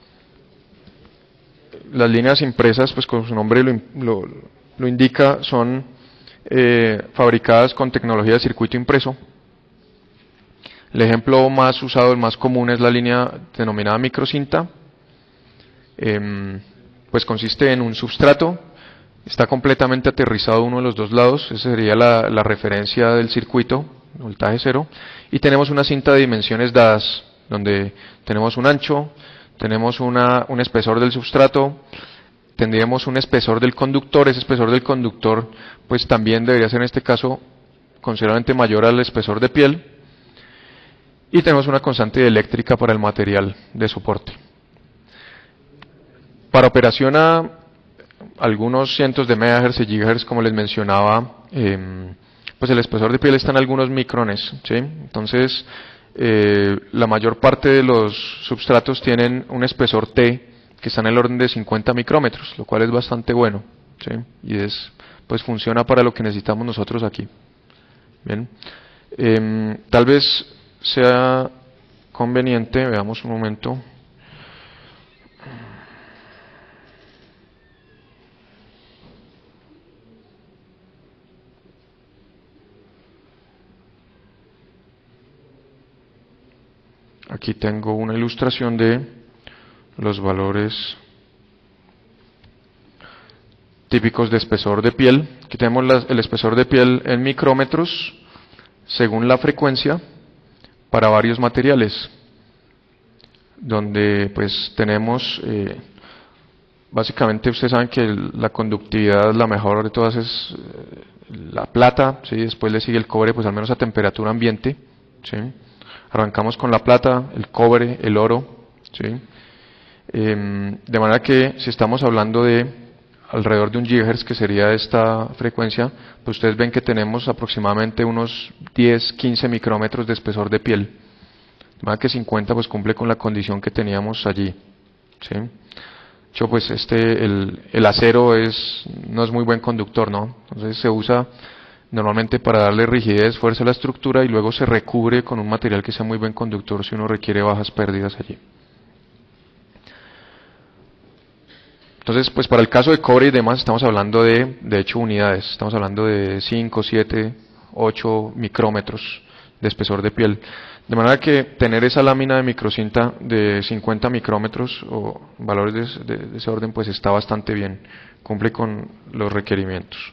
S1: Las líneas impresas, pues como su nombre lo, lo, lo indica, son eh, fabricadas con tecnología de circuito impreso. El ejemplo más usado, el más común, es la línea denominada microcinta. Eh, pues consiste en un substrato, está completamente aterrizado uno de los dos lados, esa sería la, la referencia del circuito, voltaje cero, y tenemos una cinta de dimensiones dadas, donde tenemos un ancho, tenemos una, un espesor del substrato, tendríamos un espesor del conductor, ese espesor del conductor pues también debería ser en este caso considerablemente mayor al espesor de piel, y tenemos una constante eléctrica para el material de soporte. Para operación a algunos cientos de megahertz y gigahertz, como les mencionaba, eh, pues el espesor de piel está en algunos micrones, ¿sí? Entonces, eh, la mayor parte de los substratos tienen un espesor T que está en el orden de cincuenta micrómetros, lo cual es bastante bueno, ¿sí? Y es, pues funciona para lo que necesitamos nosotros aquí. Bien, eh, tal vez sea conveniente, veamos un momento. Aquí tengo una ilustración de los valores típicos de espesor de piel. Aquí tenemos la, el espesor de piel en micrómetros según la frecuencia para varios materiales, donde pues tenemos, eh, básicamente ustedes saben que la conductividad, la mejor de todas es eh, la plata, ¿sí? Después le sigue el cobre, pues al menos a temperatura ambiente, ¿sí? Arrancamos con la plata, el cobre, el oro, ¿sí? Eh, de manera que si estamos hablando de alrededor de un gigahertz, que sería esta frecuencia, pues ustedes ven que tenemos aproximadamente unos diez, quince micrómetros de espesor de piel. De manera que cincuenta pues cumple con la condición que teníamos allí. ¿Sí? De hecho, pues este, el, el acero es, no es muy buen conductor, ¿no? Entonces se usa normalmente para darle rigidez, fuerza a la estructura y luego se recubre con un material que sea muy buen conductor si uno requiere bajas pérdidas allí. Entonces, pues para el caso de cobre y demás estamos hablando de, de hecho, unidades. Estamos hablando de cinco, siete, ocho micrómetros de espesor de piel. De manera que tener esa lámina de microcinta de cincuenta micrómetros o valores de, de, de ese orden, pues está bastante bien. Cumple con los requerimientos.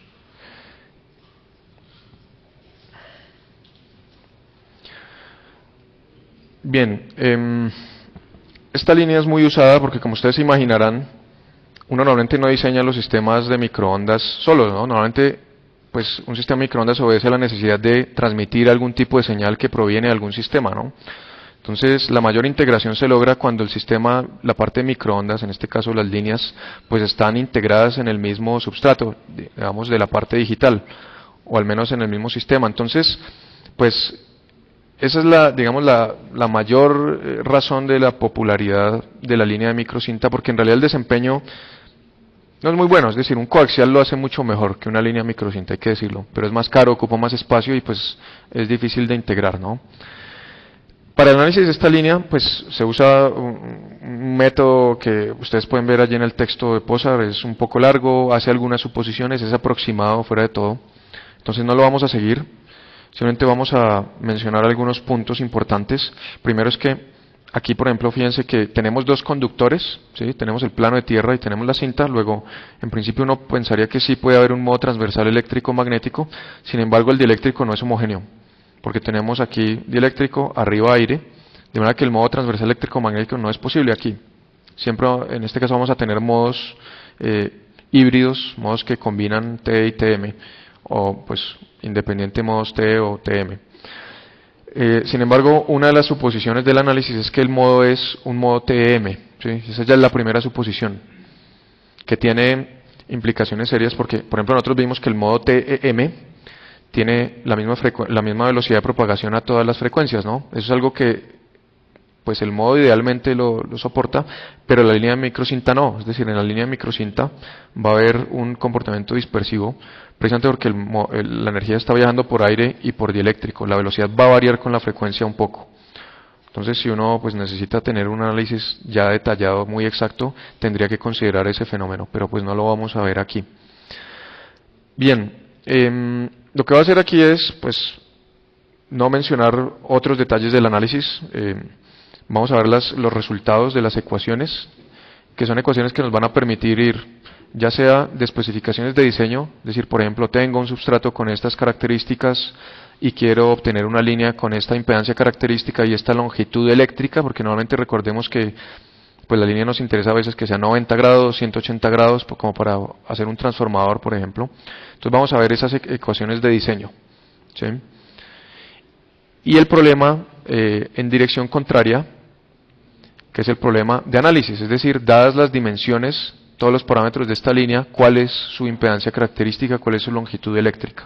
S1: Bien, eh, esta línea es muy usada porque, como ustedes se imaginarán, uno normalmente no diseña los sistemas de microondas solo, ¿no? Normalmente, pues, un sistema de microondas obedece a la necesidad de transmitir algún tipo de señal que proviene de algún sistema, ¿no? Entonces, la mayor integración se logra cuando el sistema, la parte de microondas, en este caso las líneas, pues están integradas en el mismo substrato, digamos, de la parte digital, o al menos en el mismo sistema. Entonces, pues, esa es la, digamos, la, la mayor eh, razón de la popularidad de la línea de microcinta, porque en realidad el desempeño no es muy bueno, es decir, un coaxial lo hace mucho mejor que una línea de microcinta, hay que decirlo, pero es más caro, ocupa más espacio y pues es difícil de integrar, ¿no? Para el análisis de esta línea, pues se usa un, un método que ustedes pueden ver allí en el texto de Posar, es un poco largo, hace algunas suposiciones, es aproximado fuera de todo, entonces no lo vamos a seguir. Simplemente vamos a mencionar algunos puntos importantes. Primero es que aquí, por ejemplo, fíjense que tenemos dos conductores, ¿sí? Tenemos el plano de tierra y tenemos la cinta. Luego, en principio uno pensaría que sí puede haber un modo transversal eléctrico-magnético. Sin embargo, el dieléctrico no es homogéneo, porque tenemos aquí dieléctrico, arriba aire, de manera que el modo transversal eléctrico-magnético no es posible aquí. Siempre, en este caso, vamos a tener modos eh, híbridos, modos que combinan T y T M, o pues independiente modos T o T M. Eh, sin embargo, una de las suposiciones del análisis es que el modo es un modo T M, ¿sí? Esa ya es la primera suposición, que tiene implicaciones serias porque, por ejemplo, nosotros vimos que el modo T M tiene la misma, la misma velocidad de propagación a todas las frecuencias, ¿no? Eso es algo que pues el modo idealmente lo, lo soporta, pero la línea de microcinta no, es decir, en la línea de microcinta va a haber un comportamiento dispersivo, precisamente porque el, el, la energía está viajando por aire y por dieléctrico, la velocidad va a variar con la frecuencia un poco. Entonces, si uno pues necesita tener un análisis ya detallado, muy exacto, tendría que considerar ese fenómeno, pero pues no lo vamos a ver aquí. Bien, eh, lo que voy a hacer aquí es pues no mencionar otros detalles del análisis. eh, Vamos a ver las, los resultados de las ecuaciones, que son ecuaciones que nos van a permitir ir, ya sea de especificaciones de diseño, es decir, por ejemplo, tengo un substrato con estas características y quiero obtener una línea con esta impedancia característica y esta longitud eléctrica, porque normalmente recordemos que pues la línea nos interesa a veces que sea noventa grados, ciento ochenta grados, como para hacer un transformador, por ejemplo. Entonces vamos a ver esas ecuaciones de diseño, ¿sí? Y el problema eh, en dirección contraria, que es el problema de análisis, es decir, dadas las dimensiones, todos los parámetros de esta línea, cuál es su impedancia característica, cuál es su longitud eléctrica.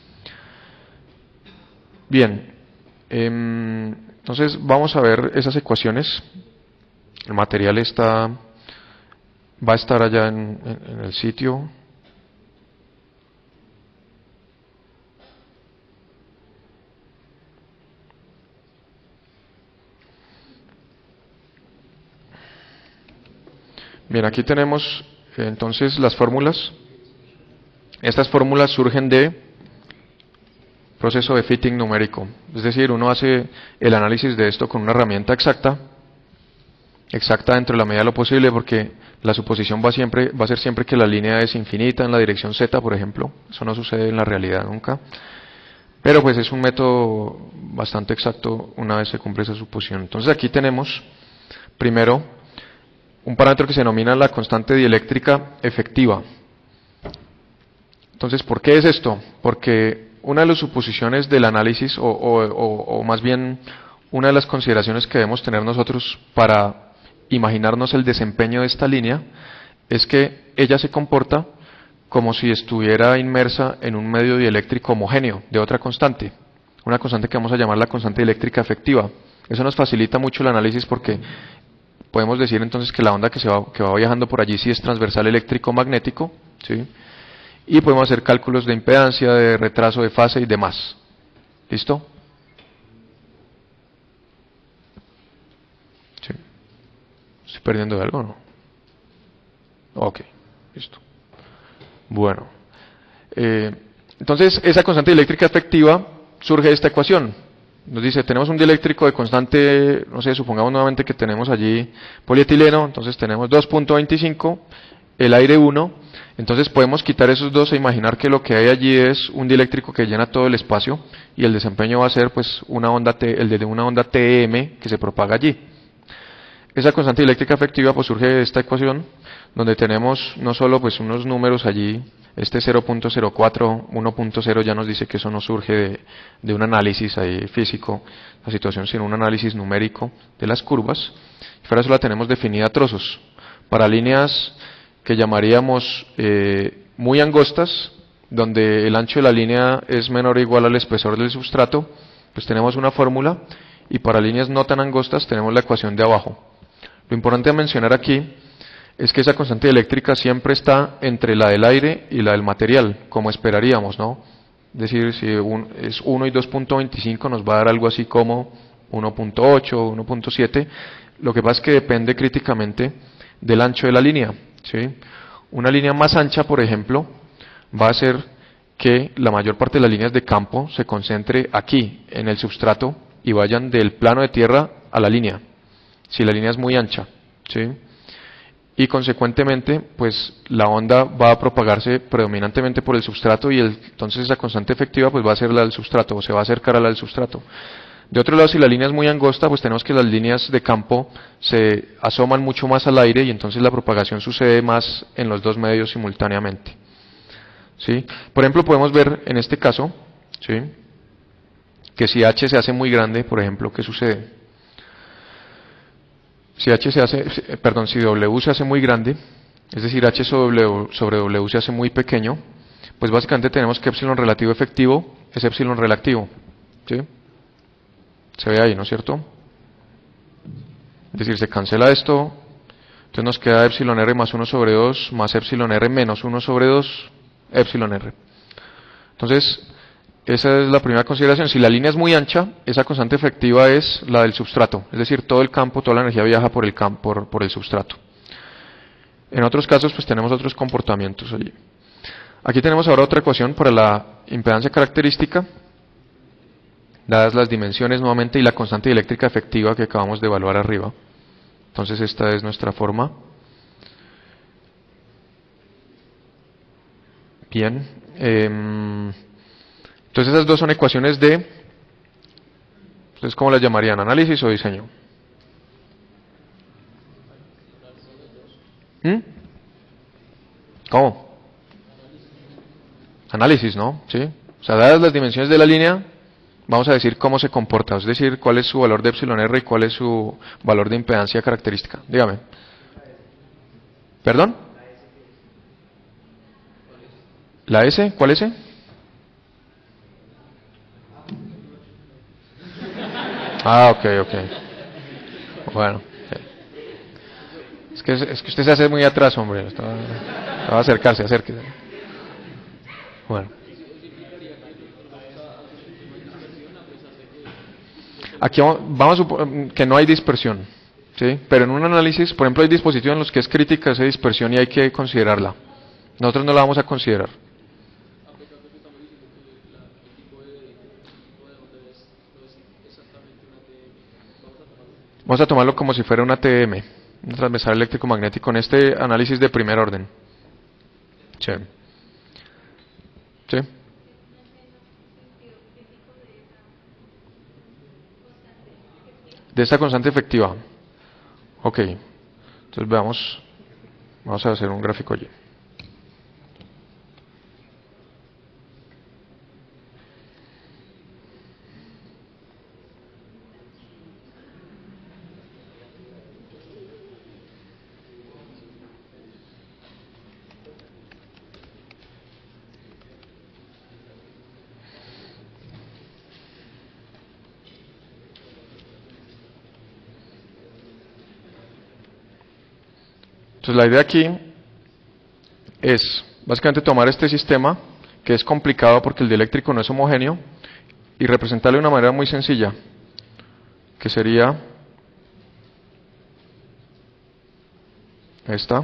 S1: Bien, eh, entonces vamos a ver esas ecuaciones. El material está, va a estar allá en, en, en el sitio. Bien, aquí tenemos eh, entonces las fórmulas. Estas fórmulas surgen de proceso de fitting numérico. Es decir, uno hace el análisis de esto con una herramienta exacta, exacta dentro de la medida de lo posible, porque la suposición va, siempre, va a ser siempre que la línea es infinita en la dirección Z, por ejemplo. Eso no sucede en la realidad nunca. Pero pues es un método bastante exacto una vez se cumple esa suposición. Entonces aquí tenemos, primero, un parámetro que se denomina la constante dieléctrica efectiva. Entonces, ¿por qué es esto? Porque una de las suposiciones del análisis, o, o, o, o más bien una de las consideraciones que debemos tener nosotros para imaginarnos el desempeño de esta línea, es que ella se comporta como si estuviera inmersa en un medio dieléctrico homogéneo de otra constante, una constante que vamos a llamar la constante eléctrica efectiva. Eso nos facilita mucho el análisis porque podemos decir entonces que la onda que, se va, que va viajando por allí sí es transversal eléctrico-magnético, ¿sí? Y podemos hacer cálculos de impedancia, de retraso de fase y demás. ¿Listo? Sí. ¿Estoy perdiendo de algo o no? Ok, listo. Bueno, eh, entonces esa constante eléctrica efectiva surge de esta ecuación. Nos dice, tenemos un dieléctrico de constante, no sé, supongamos nuevamente que tenemos allí polietileno, entonces tenemos dos punto veinticinco, el aire uno, entonces podemos quitar esos dos e imaginar que lo que hay allí es un dieléctrico que llena todo el espacio y el desempeño va a ser pues una onda T, el de una onda T M que se propaga allí. Esa constante eléctrica efectiva pues surge de esta ecuación donde tenemos no solo pues unos números allí, este cero punto cero cuatro, uno punto cero ya nos dice que eso no surge de, de un análisis ahí físico, la situación, sino un análisis numérico de las curvas. Y para eso la tenemos definida a trozos. Para líneas que llamaríamos eh, muy angostas, donde el ancho de la línea es menor o igual al espesor del sustrato, pues tenemos una fórmula, y para líneas no tan angostas tenemos la ecuación de abajo. Lo importante a mencionar aquí es que esa constante eléctrica siempre está entre la del aire y la del material, como esperaríamos, ¿no? Es decir, si un, es uno y dos punto veinticinco nos va a dar algo así como uno punto ocho, uno punto siete. Lo que pasa es que depende críticamente del ancho de la línea, ¿sí? Una línea más ancha, por ejemplo, va a hacer que la mayor parte de las líneas de campo se concentre aquí, en el substrato, y vayan del plano de tierra a la línea, si la línea es muy ancha, ¿sí? Y consecuentemente, pues la onda va a propagarse predominantemente por el substrato y el, entonces esa constante efectiva pues va a ser la del substrato, o se va a acercar a la del substrato. De otro lado, si la línea es muy angosta, pues tenemos que las líneas de campo se asoman mucho más al aire y entonces la propagación sucede más en los dos medios simultáneamente, ¿sí? Por ejemplo, podemos ver en este caso, ¿sí?, que si H se hace muy grande, por ejemplo, ¿qué sucede? Si H se hace, perdón, si W se hace muy grande, es decir, H sobre W, sobre W se hace muy pequeño, pues básicamente tenemos que epsilon relativo efectivo es epsilon relativo, ¿sí? Se ve ahí, ¿no es cierto? Es decir, se cancela esto, entonces nos queda epsilon R más uno sobre dos más epsilon R menos uno sobre dos epsilon R. Entonces, esa es la primera consideración. Si la línea es muy ancha, esa constante efectiva es la del substrato, es decir, todo el campo, toda la energía viaja por el campo, por, por el substrato. En otros casos, pues tenemos otros comportamientos allí. Aquí tenemos ahora otra ecuación para la impedancia característica, dadas las dimensiones nuevamente y la constante eléctrica efectiva que acabamos de evaluar arriba. Entonces esta es nuestra forma. Bien. Eh, Entonces esas dos son ecuaciones de, entonces ¿cómo las llamarían? ¿Análisis o diseño? ¿Mm? ¿Cómo? Análisis, ¿no? ¿Sí? O sea, dadas las dimensiones de la línea, vamos a decir cómo se comporta, es decir, cuál es su valor de epsilon R y cuál es su valor de impedancia característica. Dígame. ¿Perdón? ¿La S? ¿Cuál S? Ah, ok, ok. Bueno. Es que, es que usted se hace muy atrás, hombre. Está, va a acercarse, acérquese. Bueno. Aquí vamos a suponer que no hay dispersión, ¿sí? Pero en un análisis, por ejemplo, hay dispositivos en los que es crítica esa dispersión y hay que considerarla. Nosotros no la vamos a considerar. Vamos a tomarlo como si fuera una T M, un transversal eléctrico magnético, en este análisis de primer orden. Sí. ¿Sí? De esta constante efectiva. Ok. Entonces veamos, vamos a hacer un gráfico allí. Entonces la idea aquí es básicamente tomar este sistema, que es complicado porque el dieléctrico no es homogéneo, y representarlo de una manera muy sencilla, que sería esta.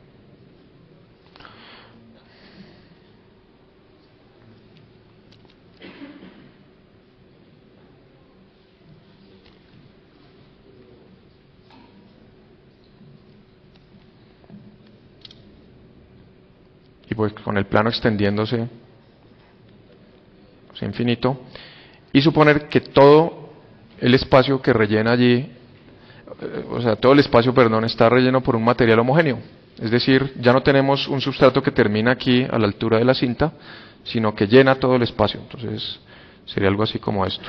S1: Y pues con el plano extendiéndose hacia infinito, y suponer que todo el espacio que rellena allí, o sea, todo el espacio, perdón, está relleno por un material homogéneo. Es decir, ya no tenemos un sustrato que termina aquí a la altura de la cinta, sino que llena todo el espacio. Entonces, sería algo así como esto.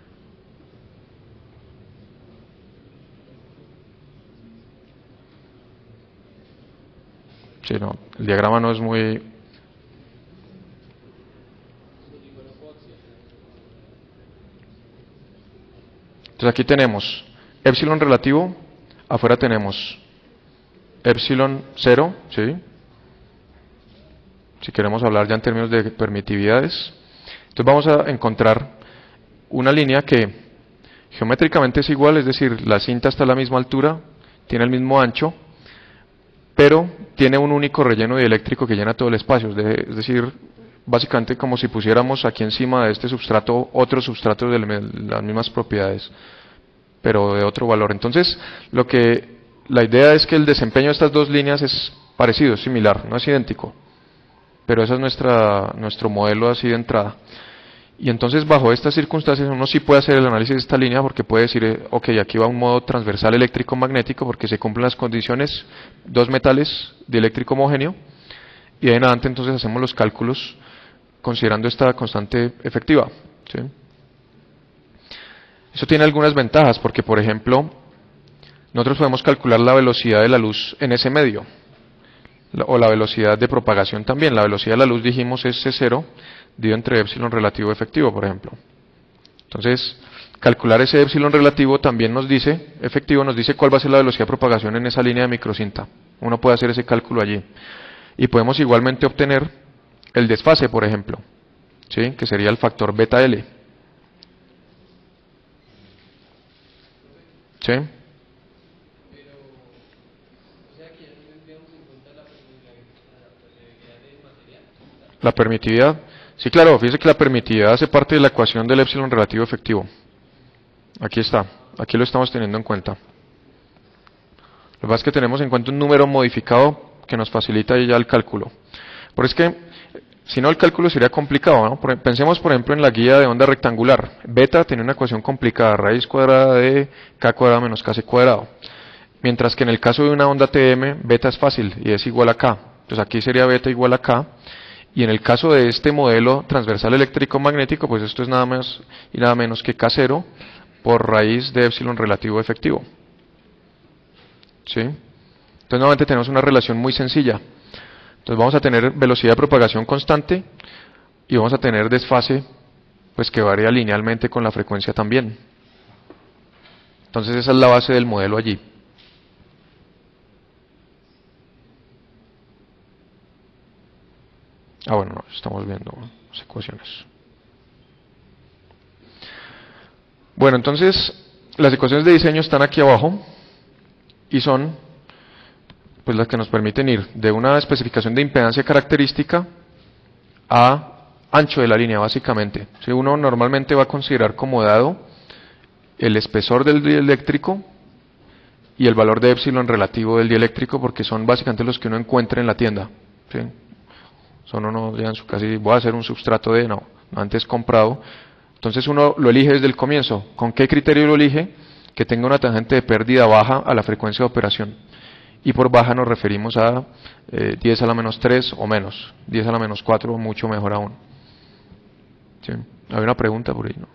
S1: Sí, no, el diagrama no es muy... Entonces aquí tenemos epsilon relativo, afuera tenemos epsilon cero, ¿sí? Si queremos hablar ya en términos de permitividades. Entonces vamos a encontrar una línea que geométricamente es igual, es decir, la cinta está a la misma altura, tiene el mismo ancho, pero tiene un único relleno dieléctrico que llena todo el espacio, es decir, básicamente como si pusiéramos aquí encima de este substrato otros substratos de las mismas propiedades, pero de otro valor. Entonces, lo que la idea es que el desempeño de estas dos líneas es parecido, es similar, no es idéntico, pero ese es nuestra, nuestro modelo así de entrada. Y entonces, bajo estas circunstancias, uno sí puede hacer el análisis de esta línea porque puede decir, ok, aquí va un modo transversal eléctrico-magnético porque se cumplen las condiciones, dos metales dieléctrico homogéneo, y de ahí en adelante entonces hacemos los cálculos considerando esta constante efectiva, ¿sí? Eso tiene algunas ventajas porque, por ejemplo, nosotros podemos calcular la velocidad de la luz en ese medio, o la velocidad de propagación también. La velocidad de la luz, dijimos, es C cero dividido entre epsilon relativo efectivo, por ejemplo. Entonces, calcular ese epsilon relativo también nos dice, efectivo, nos dice cuál va a ser la velocidad de propagación en esa línea de microcinta. Uno puede hacer ese cálculo allí. Y podemos igualmente obtener el desfase, por ejemplo, ¿sí? Que sería el factor beta L. ¿Sí? La permitividad. Sí, claro, fíjese que la permitividad hace parte de la ecuación del epsilon relativo efectivo. Aquí está, aquí lo estamos teniendo en cuenta. Lo que pasa es que tenemos en cuenta un número modificado que nos facilita ya el cálculo. Por es que, si no, el cálculo sería complicado, ¿no? Por, pensemos, por ejemplo, en la guía de onda rectangular. Beta tiene una ecuación complicada, raíz cuadrada de k cuadrado menos kc cuadrado. Mientras que en el caso de una onda T M, beta es fácil y es igual a k. Entonces aquí sería beta igual a k. Y en el caso de este modelo transversal eléctrico-magnético, pues esto es nada más y nada menos que k cero por raíz de epsilon relativo efectivo. ¿Sí? Entonces nuevamente tenemos una relación muy sencilla. Entonces vamos a tener velocidad de propagación constante y vamos a tener desfase, pues que varía linealmente con la frecuencia también. Entonces esa es la base del modelo allí. Ah, bueno, no, estamos viendo las ecuaciones. Bueno, entonces las ecuaciones de diseño están aquí abajo y son pues las que nos permiten ir de una especificación de impedancia característica a ancho de la línea, básicamente. Si uno normalmente va a considerar como dado el espesor del dieléctrico y el valor de epsilon relativo del dieléctrico, porque son básicamente los que uno encuentra en la tienda, ¿sí? Son uno ya en su casi, voy a hacer un substrato de, no, antes comprado. Entonces uno lo elige desde el comienzo. ¿Con qué criterio lo elige? Que tenga una tangente de pérdida baja a la frecuencia de operación. Y por baja nos referimos a eh, diez a la menos tres o menos, diez a la menos cuatro o mucho mejor aún. ¿Sí? ¿Hay una pregunta por ahí? ¿No?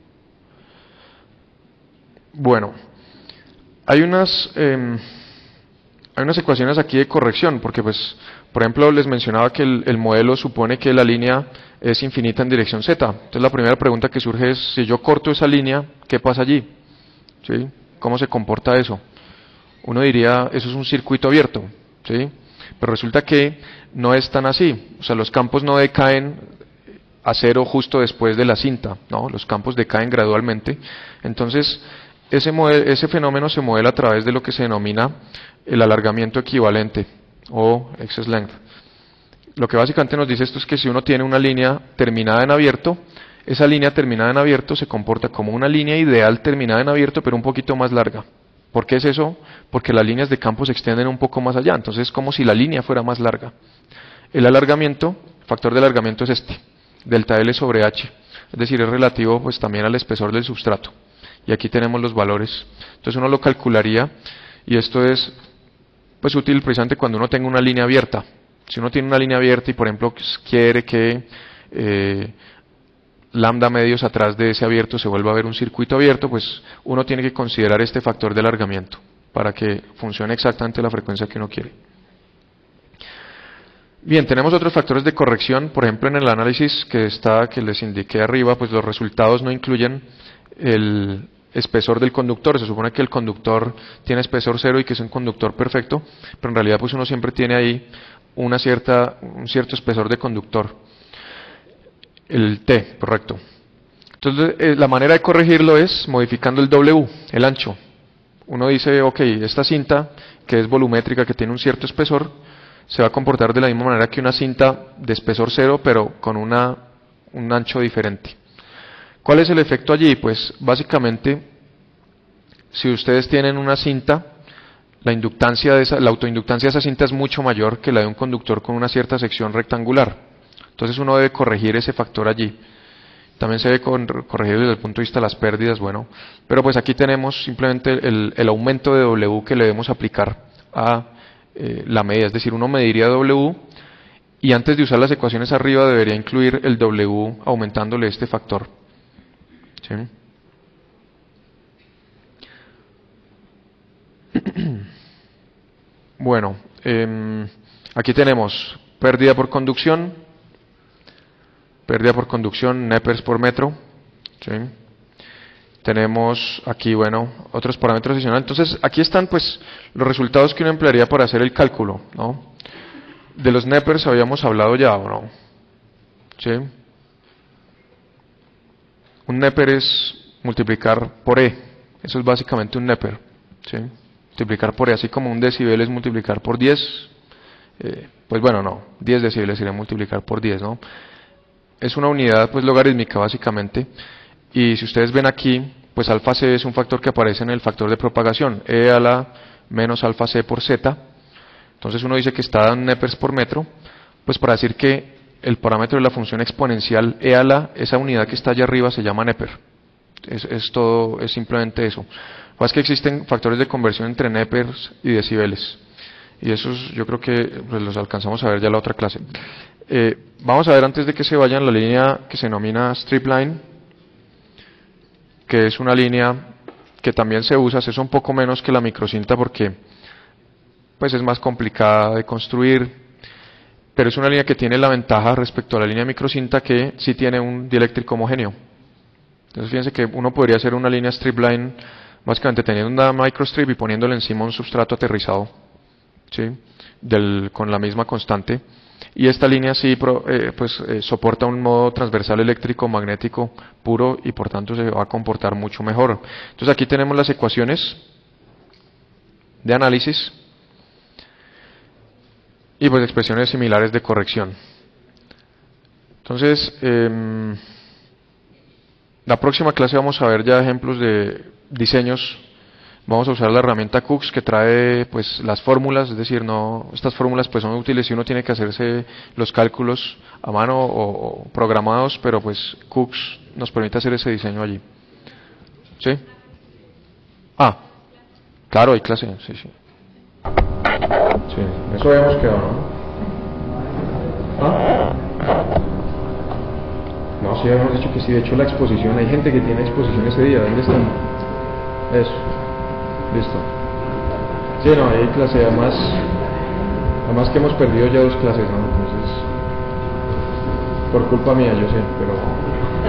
S1: Bueno, hay unas, eh, hay unas ecuaciones aquí de corrección, porque pues, por ejemplo, les mencionaba que el, el modelo supone que la línea es infinita en dirección z. Entonces la primera pregunta que surge es, si yo corto esa línea, ¿qué pasa allí? ¿Sí? ¿Cómo se comporta eso? Uno diría, eso es un circuito abierto, ¿sí? Pero resulta que no es tan así, o sea, los campos no decaen a cero justo después de la cinta, ¿no? Los campos decaen gradualmente. Entonces, ese, model, ese fenómeno se modela a través de lo que se denomina el alargamiento equivalente, o excess length. Lo que básicamente nos dice esto es que si uno tiene una línea terminada en abierto, esa línea terminada en abierto se comporta como una línea ideal terminada en abierto, pero un poquito más larga. ¿Por qué es eso? Porque las líneas de campo se extienden un poco más allá, entonces es como si la línea fuera más larga. El alargamiento, el factor de alargamiento es este, delta L sobre H, es decir, es relativo pues también al espesor del substrato. Y aquí tenemos los valores. Entonces uno lo calcularía, y esto es pues útil precisamente cuando uno tenga una línea abierta. Si uno tiene una línea abierta y por ejemplo quiere que eh, lambda medios atrás de ese abierto se vuelva a ver un circuito abierto, pues uno tiene que considerar este factor de alargamiento para que funcione exactamente la frecuencia que uno quiere. Bien, tenemos otros factores de corrección, por ejemplo en el análisis que está, que les indiqué arriba, pues los resultados no incluyen el espesor del conductor. Se supone que el conductor tiene espesor cero y que es un conductor perfecto, pero en realidad pues uno siempre tiene ahí una cierta, un cierto espesor de conductor, el T, correcto. Entonces eh, la manera de corregirlo es modificando el W, el ancho. Uno dice, ok, esta cinta que es volumétrica, que tiene un cierto espesor, se va a comportar de la misma manera que una cinta de espesor cero, pero con una, un ancho diferente. ¿Cuál es el efecto allí? Pues básicamente, si ustedes tienen una cinta, la inductancia de esa, la autoinductancia de esa cinta es mucho mayor que la de un conductor con una cierta sección rectangular. Entonces uno debe corregir ese factor allí. También se debe corregir desde el punto de vista de las pérdidas, bueno, pero pues aquí tenemos simplemente el, el aumento de W que le debemos aplicar a eh, la medida, es decir, uno mediría W y antes de usar las ecuaciones arriba debería incluir el W aumentándole este factor. ¿Sí? Bueno, eh, aquí tenemos pérdida por conducción, pérdida por conducción, nepers por metro. ¿Sí? Tenemos aquí, bueno, otros parámetros adicionales. Entonces, aquí están pues los resultados que uno emplearía para hacer el cálculo, ¿no? De los nepers habíamos hablado ya, ¿o no? ¿Sí? Un neper es multiplicar por E. Eso es básicamente un neper. ¿Sí? Multiplicar por E, así como un decibel es multiplicar por diez. Eh, pues bueno, no, diez decibeles sería multiplicar por diez, ¿no? Es una unidad pues logarítmica básicamente. Y si ustedes ven aquí, pues alfa c es un factor que aparece en el factor de propagación, E a la menos alfa c por z. Entonces uno dice que está en nepers por metro, pues para decir que el parámetro de la función exponencial E a la, esa unidad que está allá arriba se llama neper. Es, es todo, es simplemente eso. Lo que es que existen factores de conversión entre nepers y decibeles. Y esos yo creo que pues, los alcanzamos a ver ya en la otra clase. Eh, vamos a ver antes de que se vayan la línea que se denomina strip line, que es una línea que también se usa, es un poco menos que la microcinta porque pues es más complicada de construir, pero es una línea que tiene la ventaja respecto a la línea microcinta que sí tiene un dieléctrico homogéneo. Entonces fíjense que uno podría hacer una línea strip line básicamente teniendo una microstrip y poniéndole encima un substrato aterrizado, ¿sí? Del, con la misma constante. Y esta línea sí eh, pues, eh, soporta un modo transversal eléctrico magnético puro y por tanto se va a comportar mucho mejor. Entonces aquí tenemos las ecuaciones de análisis y pues expresiones similares de corrección. Entonces, eh, la próxima clase vamos a ver ya ejemplos de diseños. Vamos a usar la herramienta Cooks que trae pues las fórmulas, es decir, no estas fórmulas pues son útiles si uno tiene que hacerse los cálculos a mano o, o programados, pero pues Cooks nos permite hacer ese diseño allí. ¿Sí? Ah, claro, hay clase, sí, sí. Sí, eso habíamos quedado, ¿no? ¿Ah? No, sí habíamos dicho que sí, de hecho la exposición, hay gente que tiene exposición ese día, ¿dónde están? Eso. Listo. Sí, no, hay clase, además, además que hemos perdido ya dos clases, ¿no? Entonces, por culpa mía, yo sé, pero